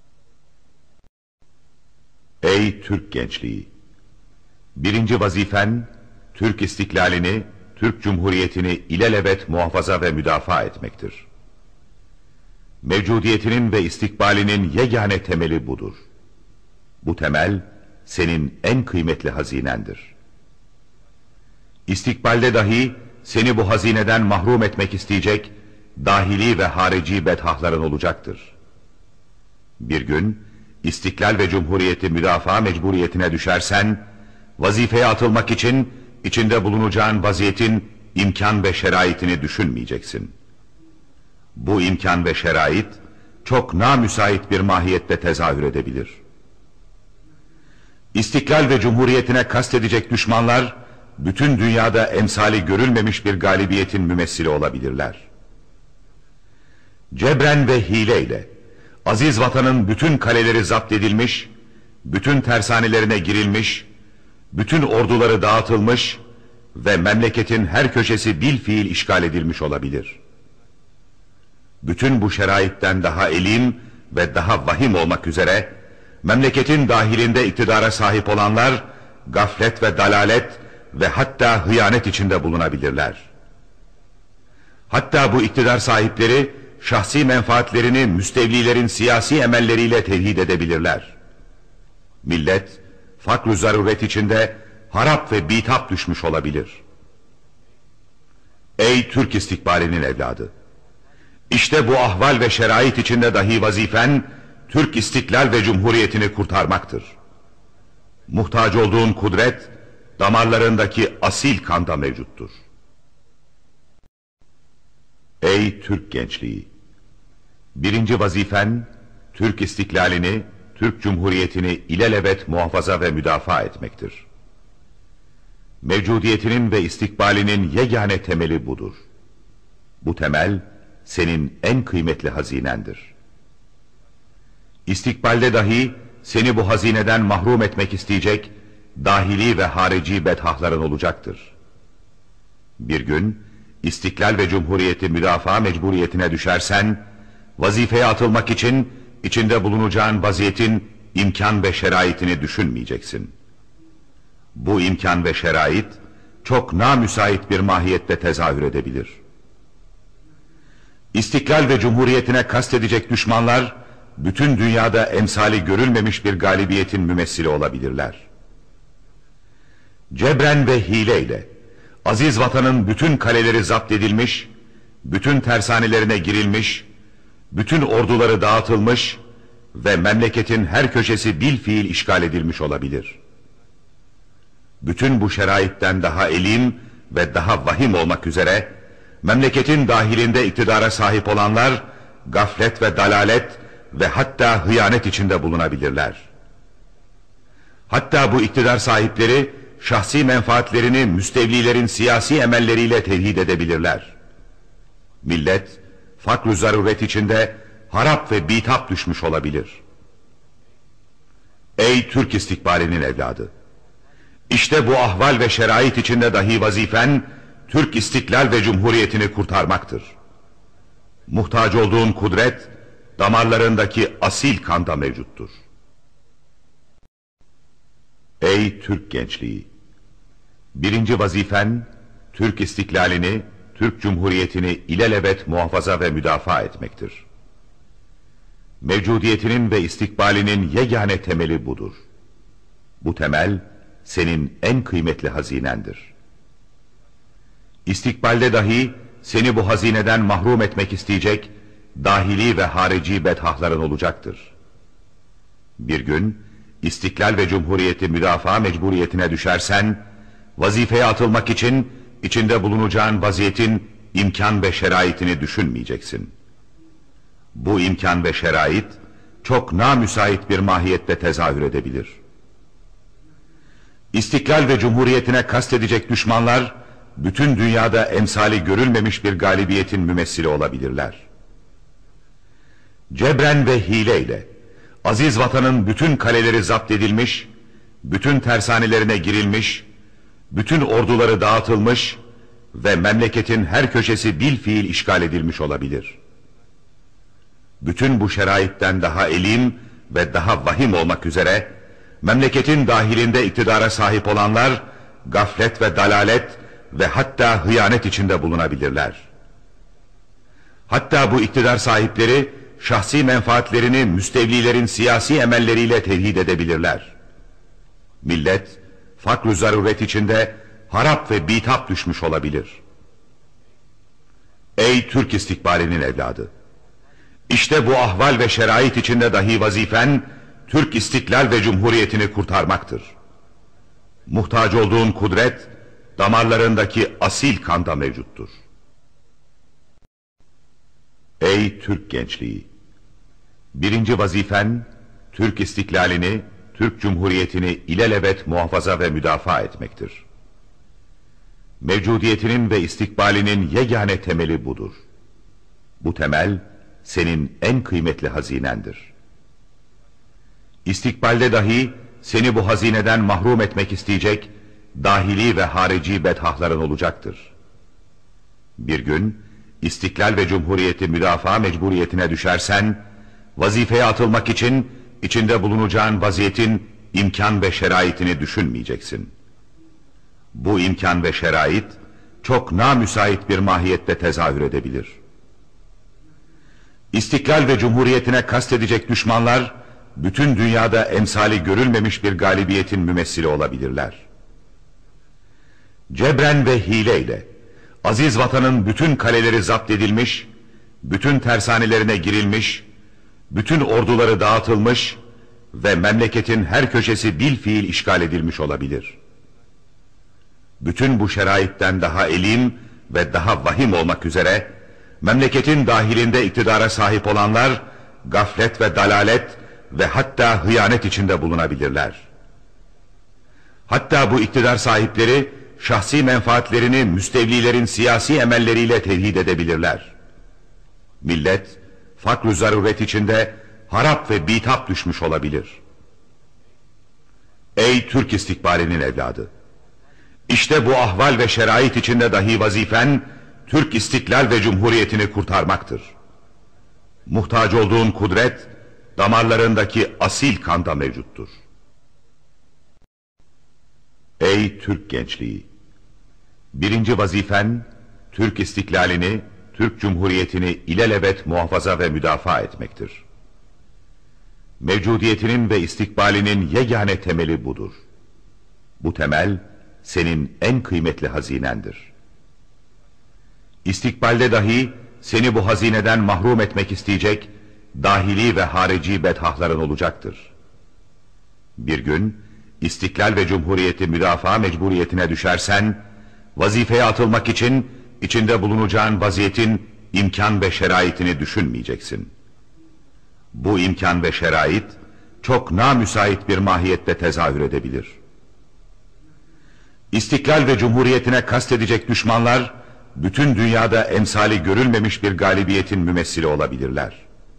Ey Türk gençliği! Birinci vazifen, Türk istiklalini, Türk Cumhuriyeti'ni ilelebet muhafaza ve müdafaa etmektir. Mevcudiyetinin ve istikbalinin yegane temeli budur. Bu temel, senin en kıymetli hazinendir. İstikbalde dahi seni bu hazineden mahrum etmek isteyecek dahili ve harici bedhahların olacaktır. Bir gün istiklal ve cumhuriyeti müdafaa mecburiyetine düşersen, vazifeye atılmak için içinde bulunacağın vaziyetin imkan ve şeraitini düşünmeyeceksin. Bu imkan ve şerait çok namüsait bir mahiyette tezahür edebilir. İstiklal ve cumhuriyetine kastedecek düşmanlar, bütün dünyada emsali görülmemiş bir galibiyetin mümessili olabilirler. Cebren ve hileyle, aziz vatanın bütün kaleleri zapt edilmiş, bütün tersanelerine girilmiş, bütün orduları dağıtılmış ve memleketin her köşesi bilfiil işgal edilmiş olabilir. Bütün bu şeraitten daha elim ve daha vahim olmak üzere, memleketin dahilinde iktidara sahip olanlar, gaflet ve dalalet ve hatta hıyanet içinde bulunabilirler. Hatta bu iktidar sahipleri, şahsi menfaatlerini müstevlilerin siyasi emelleriyle tevhid edebilirler. Millet, fakr-ı zaruret içinde harap ve bitap düşmüş olabilir. Ey Türk istikbalinin evladı! İşte bu ahval ve şerait içinde dahi vazifen, Türk istiklal ve cumhuriyetini kurtarmaktır. Muhtaç olduğun kudret, damarlarındaki asil kanda mevcuttur. Ey Türk gençliği! Birinci vazifen, Türk istiklalini, Türk Cumhuriyeti'ni ilelebet muhafaza ve müdafaa etmektir. Mevcudiyetinin ve istikbalinin yegane temeli budur. Bu temel, senin en kıymetli hazinendir. İstikbalde dahi seni bu hazineden mahrum etmek isteyecek dahili ve harici bedhahların olacaktır. Bir gün istiklal ve cumhuriyeti müdafaa mecburiyetine düşersen, vazifeye atılmak için içinde bulunacağın vaziyetin imkan ve şeraitini düşünmeyeceksin. Bu imkan ve şerait çok namüsait bir mahiyette tezahür edebilir. İstiklal ve cumhuriyetine kastedecek düşmanlar, bütün dünyada emsali görülmemiş bir galibiyetin mümessili olabilirler. Cebren ve hileyle, aziz vatanın bütün kaleleri zapt edilmiş, bütün tersanelerine girilmiş, bütün orduları dağıtılmış ve memleketin her köşesi bilfiil işgal edilmiş olabilir. Bütün bu şeraitten daha elim ve daha vahim olmak üzere, memleketin dahilinde iktidara sahip olanlar, gaflet ve dalalet ve hatta hıyanet içinde bulunabilirler. Hatta bu iktidar sahipleri, şahsi menfaatlerini müstevlilerin siyasi emelleriyle tevhid edebilirler. Millet, fakr-ı zaruret içinde harap ve bitap düşmüş olabilir. Ey Türk istikbalinin evladı! İşte bu ahval ve şerait içinde dahi vazifen, Türk istiklal ve cumhuriyetini kurtarmaktır. Muhtaç olduğun kudret, damarlarındaki asil kanda mevcuttur. Ey Türk gençliği! Birinci vazifen, Türk istiklalini, Türk Cumhuriyeti'ni ilelebet muhafaza ve müdafaa etmektir. Mevcudiyetinin ve istikbalinin yegane temeli budur. Bu temel, senin en kıymetli hazinendir. İstikbalde dahi seni bu hazineden mahrum etmek isteyecek dahili ve harici bedhahların olacaktır. Bir gün İstiklal ve Cumhuriyeti müdafaa mecburiyetine düşersen, vazifeye atılmak için içinde bulunacağın vaziyetin imkan ve şeraitini düşünmeyeceksin. Bu imkan ve şerait çok namüsait bir mahiyette tezahür edebilir. İstiklal ve Cumhuriyetine kastedecek düşmanlar, bütün dünyada emsali görülmemiş bir galibiyetin mümessili olabilirler. Cebren ve hileyle, aziz vatanın bütün kaleleri zapt edilmiş, bütün tersanelerine girilmiş, bütün orduları dağıtılmış ve memleketin her köşesi bilfiil işgal edilmiş olabilir. Bütün bu şeraitten daha elim ve daha vahim olmak üzere, memleketin dahilinde iktidara sahip olanlar, gaflet ve dalalet ve hatta hıyanet içinde bulunabilirler. Hatta bu iktidar sahipleri, şahsi menfaatlerini müstevlilerin siyasi emelleriyle tevhid edebilirler. Millet, fakr-ı zaruret içinde harap ve bitap düşmüş olabilir. Ey Türk istikbalinin evladı! İşte bu ahval ve şerait içinde dahi vazifen, Türk istiklal ve cumhuriyetini kurtarmaktır. Muhtaç olduğun kudret, damarlarındaki asil kanda mevcuttur. Ey Türk gençliği! Birinci vazifen, Türk istiklalini, Türk Cumhuriyeti'ni ilelebet muhafaza ve müdafaa etmektir. Mevcudiyetinin ve istikbalinin yegane temeli budur. Bu temel, senin en kıymetli hazinendir. İstikbalde dahi seni bu hazineden mahrum etmek isteyecek dahili ve harici bedhahların olacaktır. Bir gün İstiklal ve Cumhuriyeti müdafaa mecburiyetine düşersen, vazifeye atılmak için içinde bulunacağın vaziyetin imkan ve şeraitini düşünmeyeceksin. Bu imkan ve şerait çok namüsait bir mahiyette tezahür edebilir. İstiklal ve Cumhuriyetine kastedecek düşmanlar, bütün dünyada emsali görülmemiş bir galibiyetin mümessili olabilirler. Cebren ve hileyle, aziz vatanın bütün kaleleri zapt edilmiş, bütün tersanelerine girilmiş, bütün orduları dağıtılmış ve memleketin her köşesi bilfiil işgal edilmiş olabilir. Bütün bu şeraitten daha elim ve daha vahim olmak üzere, memleketin dahilinde iktidara sahip olanlar, gaflet ve dalalet ve hatta hıyanet içinde bulunabilirler. Hatta bu iktidar sahipleri, şahsi menfaatlerini müstevlilerin siyasi emelleriyle tevhid edebilirler. Millet, fakr-ı zaruret içinde harap ve bitap düşmüş olabilir. Ey Türk istikbalinin evladı! İşte bu ahval ve şerait içinde dahi vazifen, Türk istiklal ve cumhuriyetini kurtarmaktır. Muhtaç olduğun kudret, damarlarındaki asil kanda mevcuttur. Ey Türk gençliği! Birinci vazifen, Türk istiklalini, Türk Cumhuriyeti'ni ilelebet muhafaza ve müdafaa etmektir. Mevcudiyetinin ve istikbalinin yegane temeli budur. Bu temel, senin en kıymetli hazinendir. İstikbalde dahi seni bu hazineden mahrum etmek isteyecek dahili ve harici bedhahların olacaktır. Bir gün İstiklal ve Cumhuriyeti müdafaa mecburiyetine düşersen, vazifeye atılmak için içinde bulunacağın vaziyetin imkan ve şeraitini düşünmeyeceksin. Bu imkan ve şerait çok namüsait bir mahiyette tezahür edebilir. İstiklal ve Cumhuriyetine kastedecek düşmanlar, bütün dünyada emsali görülmemiş bir galibiyetin mümessili olabilirler.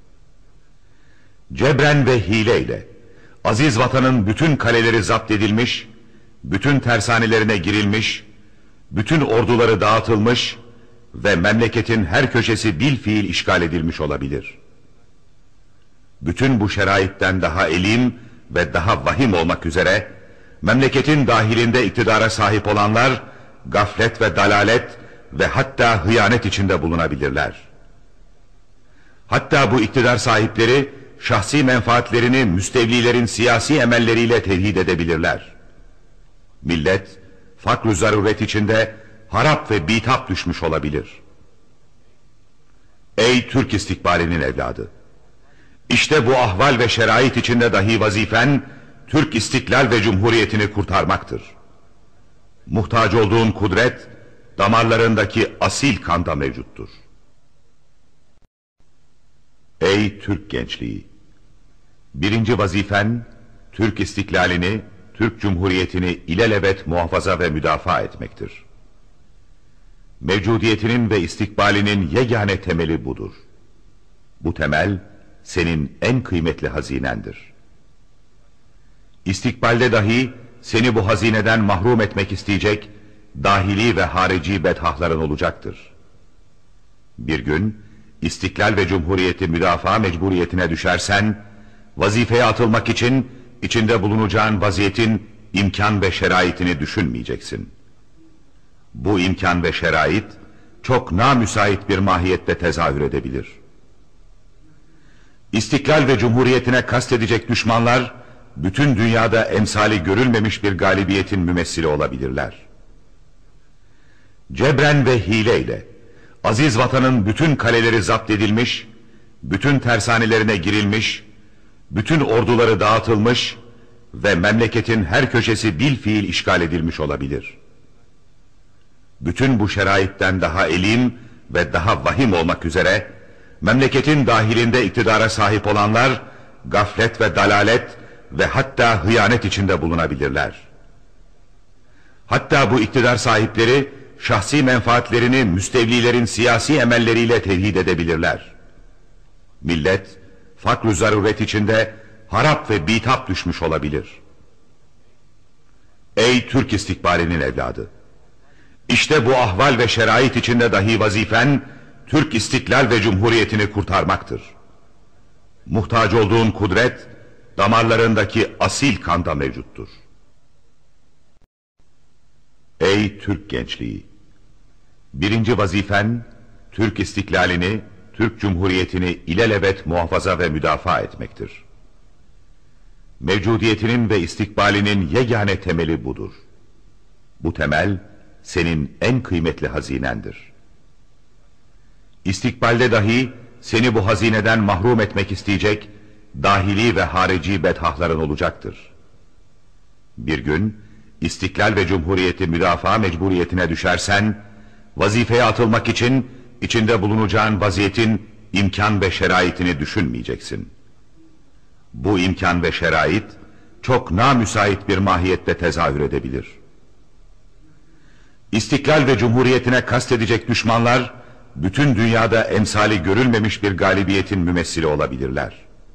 Cebren ve hileyle, aziz vatanın bütün kaleleri zapt edilmiş, bütün tersanelerine girilmiş, bütün orduları dağıtılmış ve memleketin her köşesi bilfiil işgal edilmiş olabilir. Bütün bu şeraitten daha elim ve daha vahim olmak üzere, memleketin dahilinde iktidara sahip olanlar, gaflet ve dalalet ve hatta hıyanet içinde bulunabilirler. Hatta bu iktidar sahipleri, şahsi menfaatlerini müstevlilerin siyasi emelleriyle tevhid edebilirler. Millet, fakr-ı zaruret içinde harap ve bitap düşmüş olabilir. Ey Türk istikbalinin evladı! İşte bu ahval ve şerait içinde dahi vazifen, Türk istiklal ve cumhuriyetini kurtarmaktır. Muhtaç olduğun kudret, damarlarındaki asil kanda mevcuttur. Ey Türk gençliği! Birinci vazifen, Türk istiklalini, Türk Cumhuriyeti'ni ilelebet muhafaza ve müdafaa etmektir. Mevcudiyetinin ve istikbalinin yegane temeli budur. Bu temel, senin en kıymetli hazinendir. İstikbalde dahi seni bu hazineden mahrum etmek isteyecek dahili ve harici bedhahların olacaktır. Bir gün istiklal ve cumhuriyeti müdafaa mecburiyetine düşersen, vazifeye atılmak için içinde bulunacağın vaziyetin imkan ve şeraitini düşünmeyeceksin. Bu imkan ve şerait çok namüsait bir mahiyette tezahür edebilir. İstiklal ve cumhuriyetine kastedecek düşmanlar, bütün dünyada emsali görülmemiş bir galibiyetin mümessili olabilirler. Cebren ve hileyle, aziz vatanın bütün kaleleri zapt edilmiş, bütün tersanelerine girilmiş, bütün orduları dağıtılmış ve memleketin her köşesi bilfiil işgal edilmiş olabilir. Bütün bu şeraitten daha elim ve daha vahim olmak üzere, memleketin dahilinde iktidara sahip olanlar, gaflet ve dalalet ve hatta hıyanet içinde bulunabilirler. Hatta bu iktidar sahipleri, şahsi menfaatlerini müstevlilerin siyasi emelleriyle tevhid edebilirler. Millet, fakr-ı zaruret içinde harap ve bitap düşmüş olabilir. Ey Türk istikbalinin evladı! İşte bu ahval ve şerait içinde dahi vazifen, Türk istiklal ve cumhuriyetini kurtarmaktır. Muhtaç olduğun kudret, damarlarındaki asil kanda mevcuttur. Ey Türk gençliği! Birinci vazifen, Türk istiklalini, Türk Cumhuriyeti'ni ilelebet muhafaza ve müdafaa etmektir. Mevcudiyetinin ve istikbalinin yegane temeli budur. Bu temel, senin en kıymetli hazinendir. İstikbalde dahi seni bu hazineden mahrum etmek isteyecek dahili ve harici bedhahların olacaktır. Bir gün istiklal ve cumhuriyeti müdafaa mecburiyetine düşersen, vazifeye atılmak için içinde bulunacağın vaziyetin imkan ve şeraitini düşünmeyeceksin. Bu imkan ve şerait çok namüsait bir mahiyette tezahür edebilir. İstiklal ve cumhuriyetine kastedecek düşmanlar, bütün dünyada emsali görülmemiş bir galibiyetin mümessili olabilirler.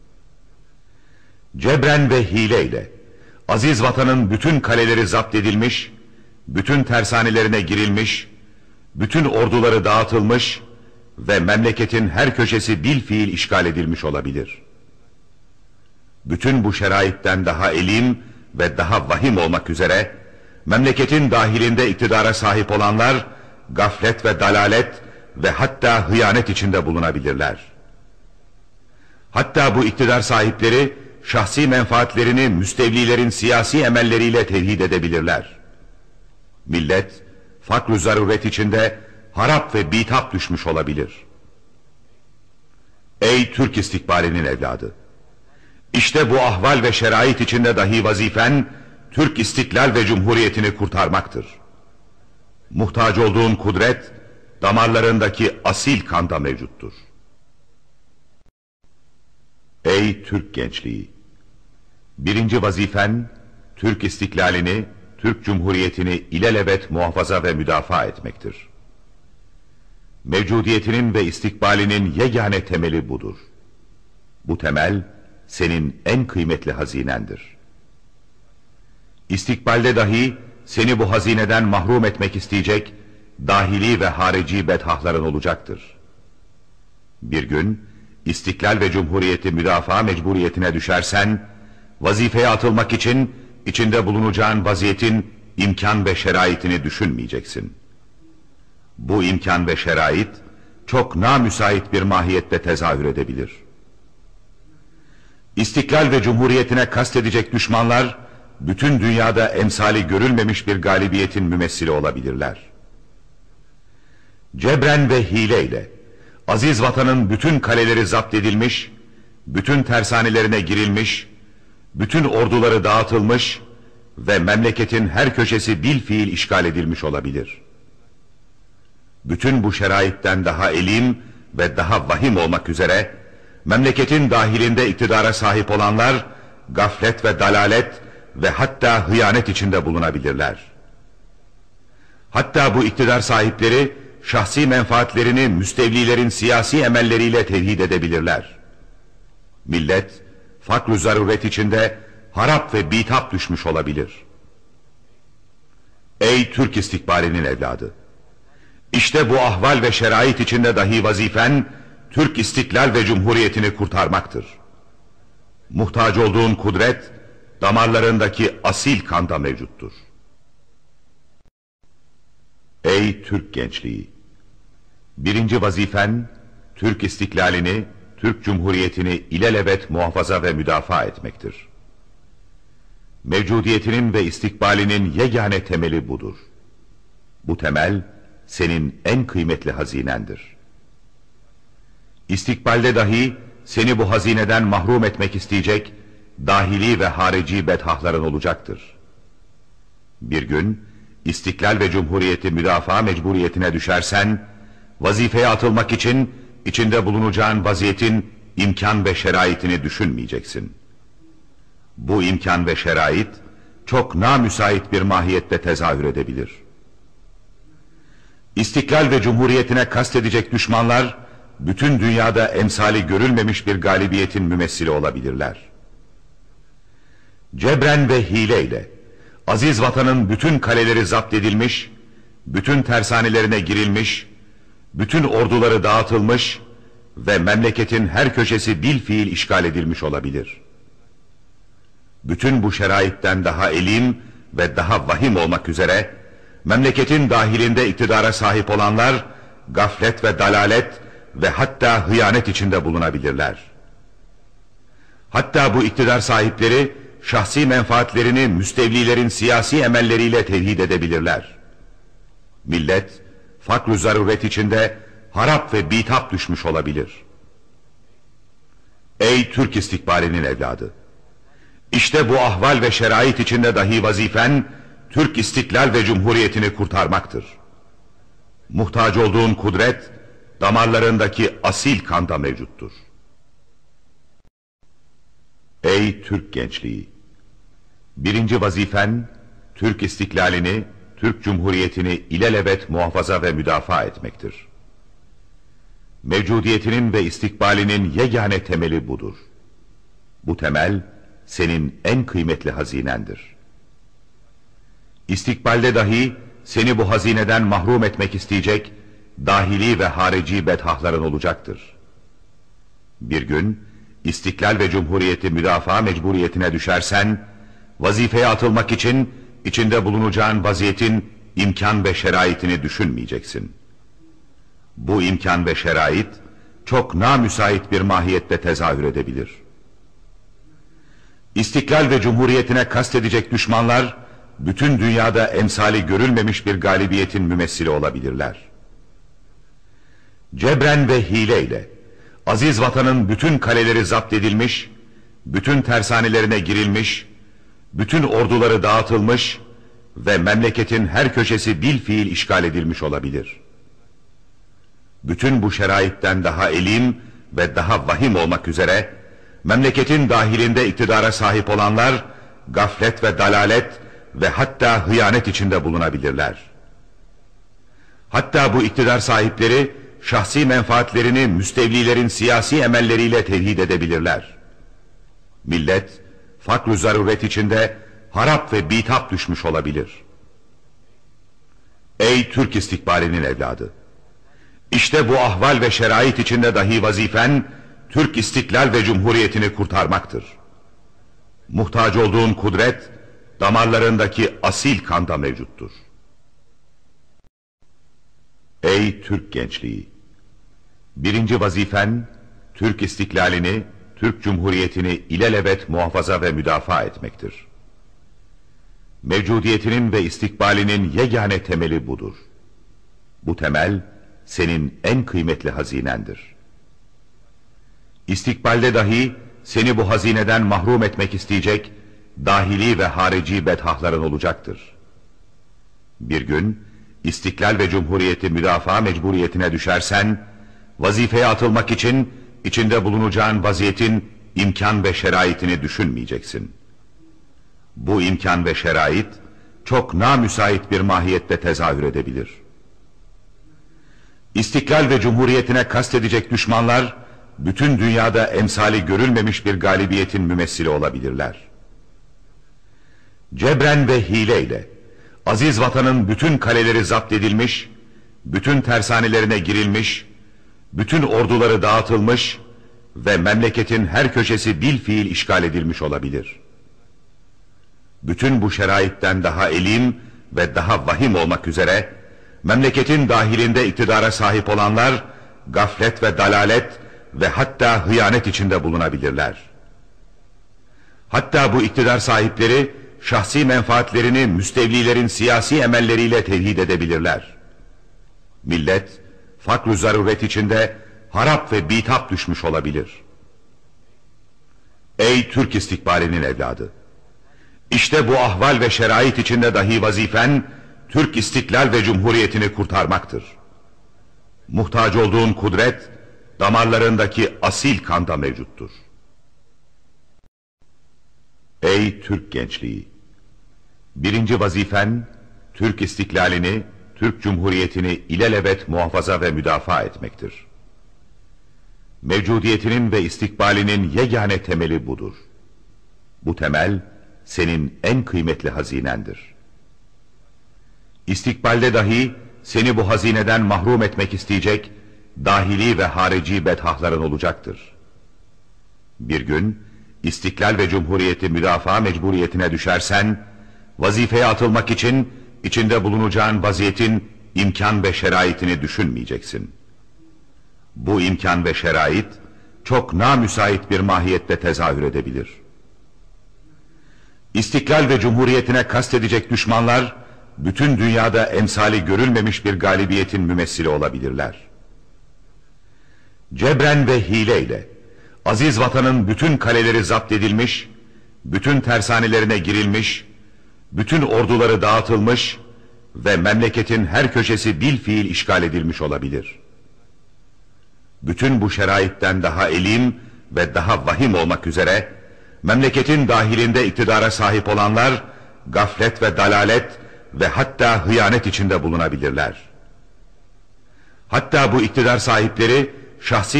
Cebren ve hileyle, aziz vatanın bütün kaleleri zapt edilmiş, bütün tersanelerine girilmiş, bütün orduları dağıtılmış ve memleketin her köşesi bilfiil işgal edilmiş olabilir. Bütün bu şeraitten daha elim ve daha vahim olmak üzere, memleketin dahilinde iktidara sahip olanlar, gaflet ve dalalet ve hatta hıyanet içinde bulunabilirler. Hatta bu iktidar sahipleri, şahsi menfaatlerini müstevlilerin siyasi emelleriyle tevhid edebilirler. Millet, fakr-ı zaruret içinde harap ve bitap düşmüş olabilir. Ey Türk istikbalinin evladı! İşte bu ahval ve şerait içinde dahi vazifen, Türk istiklal ve cumhuriyetini kurtarmaktır. Muhtaç olduğun kudret, damarlarındaki asil kanda mevcuttur. Ey Türk gençliği! Birinci vazifen, Türk istiklalini, Türk Cumhuriyeti'ni ilelebet muhafaza ve müdafaa etmektir. Mevcudiyetinin ve istikbalinin yegane temeli budur. Bu temel, senin en kıymetli hazinendir. İstikbalde dahi seni bu hazineden mahrum etmek isteyecek dahili ve harici bedhahların olacaktır. Bir gün istiklal ve cumhuriyeti müdafaa mecburiyetine düşersen, vazifeye atılmak için içinde bulunacağın vaziyetin imkan ve şeraitini düşünmeyeceksin. Bu imkan ve şerait çok namüsait bir mahiyette tezahür edebilir. İstiklal ve cumhuriyetine kastedecek düşmanlar, bütün dünyada emsali görülmemiş bir galibiyetin mümessili olabilirler. Cebren ve hileyle, aziz vatanın bütün kaleleri zapt edilmiş, bütün tersanelerine girilmiş, bütün orduları dağıtılmış ve memleketin her köşesi bilfiil işgal edilmiş olabilir. Bütün bu şeraitten daha elim ve daha vahim olmak üzere, memleketin dahilinde iktidara sahip olanlar, gaflet ve dalalet ve hatta hıyanet içinde bulunabilirler. Hatta bu iktidar sahipleri, şahsi menfaatlerini müstevlilerin siyasi emelleriyle tevhid edebilirler. Millet, fakr-ı zaruret içinde harap ve bitap düşmüş olabilir. Ey Türk istikbalinin evladı! İşte bu ahval ve şerait içinde dahi vazifen, Türk istiklal ve cumhuriyetini kurtarmaktır. Muhtaç olduğun kudret, damarlarındaki asil kanda mevcuttur. Ey Türk gençliği! Birinci vazifen, Türk istiklalini, Türk Cumhuriyeti'ni ilelebet muhafaza ve müdafaa etmektir. Mevcudiyetinin ve istikbalinin yegane temeli budur. Bu temel, senin en kıymetli hazinendir. İstikbalde dahi seni bu hazineden mahrum etmek isteyecek, dahili ve harici bedhahların olacaktır. Bir gün, istiklal ve cumhuriyeti müdafaa mecburiyetine düşersen, vazifeye atılmak için, içinde bulunacağın vaziyetin imkan ve şeraitini düşünmeyeceksin. Bu imkan ve şerait, çok namüsait bir mahiyette tezahür edebilir. İstiklal ve cumhuriyetine kastedecek düşmanlar, bütün dünyada emsali görülmemiş bir galibiyetin mümessili olabilirler. Cebren ve hileyle, aziz vatanın bütün kaleleri zapt edilmiş, bütün tersanelerine girilmiş, bütün orduları dağıtılmış ve memleketin her köşesi bilfiil işgal edilmiş olabilir. Bütün bu şeraitten daha elim ve daha vahim olmak üzere, memleketin dahilinde iktidara sahip olanlar, gaflet ve dalalet ve hatta hıyanet içinde bulunabilirler. Hatta bu iktidar sahipleri, şahsi menfaatlerini müstevlilerin siyasi emelleriyle tevhid edebilirler. Millet, fakr-ı zaruret içinde harap ve bitap düşmüş olabilir. Ey Türk istikbalinin evladı! İşte bu ahval ve şerait içinde dahi vazifen, Türk istiklal ve cumhuriyetini kurtarmaktır. Muhtaç olduğun kudret, damarlarındaki asil kanda mevcuttur. Ey Türk gençliği! Birinci vazifen, Türk istiklalini, Türk Cumhuriyeti'ni ilelebet muhafaza ve müdafaa etmektir. Mevcudiyetinin ve istikbalinin yegane temeli budur. Bu temel, senin en kıymetli hazinendir. İstikbalde dahi seni bu hazineden mahrum etmek isteyecek, dahili ve harici bedhahların olacaktır. Bir gün, istiklal ve cumhuriyeti müdafaa mecburiyetine düşersen, vazifeye atılmak için, içinde bulunacağın vaziyetin imkan ve şeraitini düşünmeyeceksin. Bu imkan ve şerait, çok namüsait bir mahiyette tezahür edebilir. İstiklal ve cumhuriyetine kastedecek düşmanlar, bütün dünyada emsali görülmemiş bir galibiyetin mümessili olabilirler. Cebren ve hileyle, aziz vatanın bütün kaleleri zapt edilmiş, bütün tersanelerine girilmiş, bütün orduları dağıtılmış ve memleketin her köşesi bilfiil işgal edilmiş olabilir. Bütün bu şeraitten daha elim ve daha vahim olmak üzere, memleketin dahilinde iktidara sahip olanlar, gaflet ve dalalet ve hatta hıyanet içinde bulunabilirler. Hatta bu iktidar sahipleri, şahsi menfaatlerini müstevlilerin siyasi emelleriyle tevhid edebilirler. Millet, fakr-ı zaruret içinde harap ve bitap düşmüş olabilir. Ey Türk istikbalinin evladı! İşte bu ahval ve şerait içinde dahi vazifen, Türk istiklal ve cumhuriyetini kurtarmaktır. Muhtaç olduğun kudret, damarlarındaki asil kanda mevcuttur. Ey Türk gençliği! Birinci vazifen, Türk istiklalini, Türk Cumhuriyeti'ni ilelebet muhafaza ve müdafaa etmektir. Mevcudiyetinin ve istikbalinin yegane temeli budur. Bu temel, senin en kıymetli hazinendir. İstikbalde dahi seni bu hazineden mahrum etmek isteyecek dahili ve harici bedhahların olacaktır. Bir gün İstiklal ve Cumhuriyeti müdafaa mecburiyetine düşersen, vazifeye atılmak için içinde bulunacağın vaziyetin imkan ve şeraitini düşünmeyeceksin. Bu imkan ve şerait çok namüsait bir mahiyette tezahür edebilir. İstiklal ve Cumhuriyetine kastedecek düşmanlar, bütün dünyada emsali görülmemiş bir galibiyetin mümessili olabilirler. Cebren ve hileyle, aziz vatanın bütün kaleleri zapt edilmiş, bütün tersanelerine girilmiş, bütün orduları dağıtılmış ve memleketin her köşesi bilfiil işgal edilmiş olabilir. Bütün bu şeraitten daha elim ve daha vahim olmak üzere, memleketin dahilinde iktidara sahip olanlar, gaflet ve dalalet ve hatta hıyanet içinde bulunabilirler. Hatta bu iktidar sahipleri, şahsi menfaatlerini müstevlilerin siyasi emelleriyle tevhid edebilirler. Millet, fakr-ı zaruret içinde harap ve bitap düşmüş olabilir. Ey Türk istikbalinin evladı! İşte bu ahval ve şerait içinde dahi vazifen, Türk istiklal ve cumhuriyetini kurtarmaktır. Muhtaç olduğun kudret, damarlarındaki asil kanda mevcuttur. Ey Türk gençliği! Birinci vazifen, Türk istiklalini, Türk Cumhuriyeti'ni ilelebet muhafaza ve müdafaa etmektir. Mevcudiyetinin ve istikbalinin yegane temeli budur. Bu temel, senin en kıymetli hazinendir. İstikbalde dahi seni bu hazineden mahrum etmek isteyecek dahili ve harici bedhahların olacaktır. Bir gün İstiklal ve Cumhuriyeti müdafaa mecburiyetine düşersen, vazifeye atılmak için içinde bulunacağın vaziyetin imkan ve şeraitini düşünmeyeceksin. Bu imkan ve şerait çok namüsait bir mahiyette tezahür edebilir. İstiklal ve Cumhuriyetine kastedecek düşmanlar, bütün dünyada emsali görülmemiş bir galibiyetin mümessili olabilirler. Cebren ve hileyle, aziz vatanın bütün kaleleri zapt edilmiş, bütün tersanelerine girilmiş, bütün orduları dağıtılmış ve memleketin her köşesi bilfiil işgal edilmiş olabilir. Bütün bu şeraitten daha elim ve daha vahim olmak üzere, memleketin dahilinde iktidara sahip olanlar, gaflet ve dalalet ve hatta hıyanet içinde bulunabilirler. Hatta bu iktidar sahipleri, şahsi menfaatlerini müstevlilerin siyasi emelleriyle tevhid edebilirler. Millet, fakr-ı zaruret içinde harap ve bitap düşmüş olabilir. Ey Türk istikbalinin evladı! İşte bu ahval ve şerait içinde dahi vazifen, Türk istiklal ve cumhuriyetini kurtarmaktır. Muhtaç olduğun kudret, damarlarındaki asil kanda mevcuttur. Ey Türk gençliği! Birinci vazifen, Türk istiklalini, Türk Cumhuriyeti'ni ilelebet muhafaza ve müdafaa etmektir.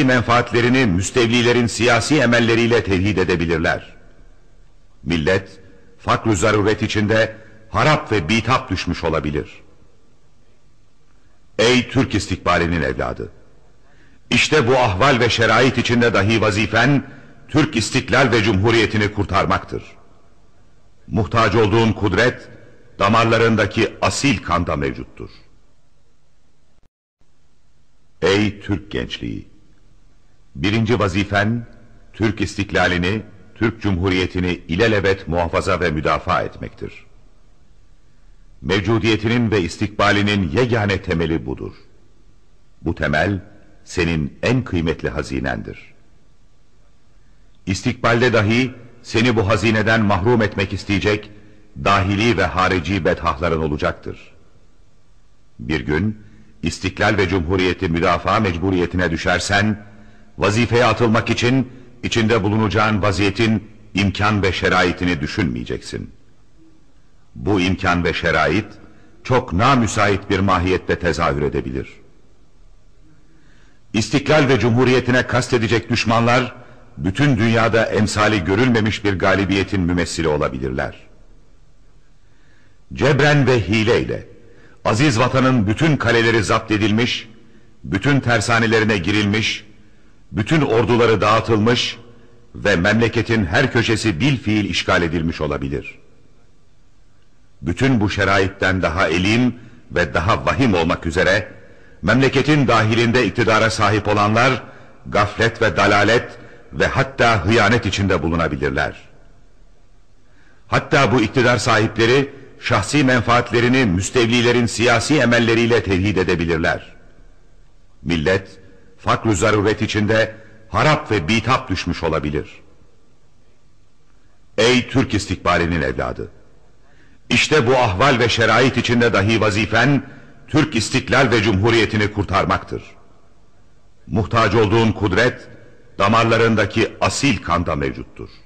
Millet, fakr-ı zaruret içinde harap ve bitap düşmüş olabilir. Ey Türk istikbalinin evladı! İşte bu ahval ve şerait içinde dahi vazifen, Türk istiklal ve cumhuriyetini kurtarmaktır. Muhtaç olduğun kudret, damarlarındaki asil kanda mevcuttur. Ey Türk gençliği! Birinci vazifen, Türk istiklalini, Türk Cumhuriyeti'ni ilelebet muhafaza ve müdafaa etmektir. Mevcudiyetinin ve istikbalinin yegane temeli budur. Bu temel, senin en kıymetli hazinendir. İstikbalde dahi seni bu hazineden mahrum etmek isteyecek dahili ve harici bedhahların olacaktır. Bir gün İstiklal ve Cumhuriyeti müdafaa mecburiyetine düşersen, vazifeye atılmak için içinde bulunacağın vaziyetin imkan ve şeraitini düşünmeyeceksin. Bu imkan ve şerait çok namüsait bir mahiyette tezahür edebilir. İstiklal ve Cumhuriyetine kastedecek düşmanlar, bütün dünyada emsali görülmemiş bir galibiyetin mümessili olabilirler. Cebren ve hileyle, aziz vatanın bütün kaleleri zapt edilmiş, bütün tersanelerine girilmiş, bütün orduları dağıtılmış ve memleketin her köşesi bilfiil işgal edilmiş olabilir. Bütün bu şeraitten daha elim ve daha vahim olmak üzere, memleketin dahilinde iktidara sahip olanlar, gaflet ve dalalet ve hatta hıyanet içinde bulunabilirler. Hatta bu iktidar sahipleri, şahsi menfaatlerini müstevlilerin siyasi emelleriyle tevhid edebilirler. Millet, fakr-ı zaruret içinde harap ve bitap düşmüş olabilir. Ey Türk istikbalinin evladı! İşte bu ahval ve şerait içinde dahi vazifen, Türk istiklal ve cumhuriyetini kurtarmaktır. Muhtaç olduğun kudret, damarlarındaki asil kanda mevcuttur.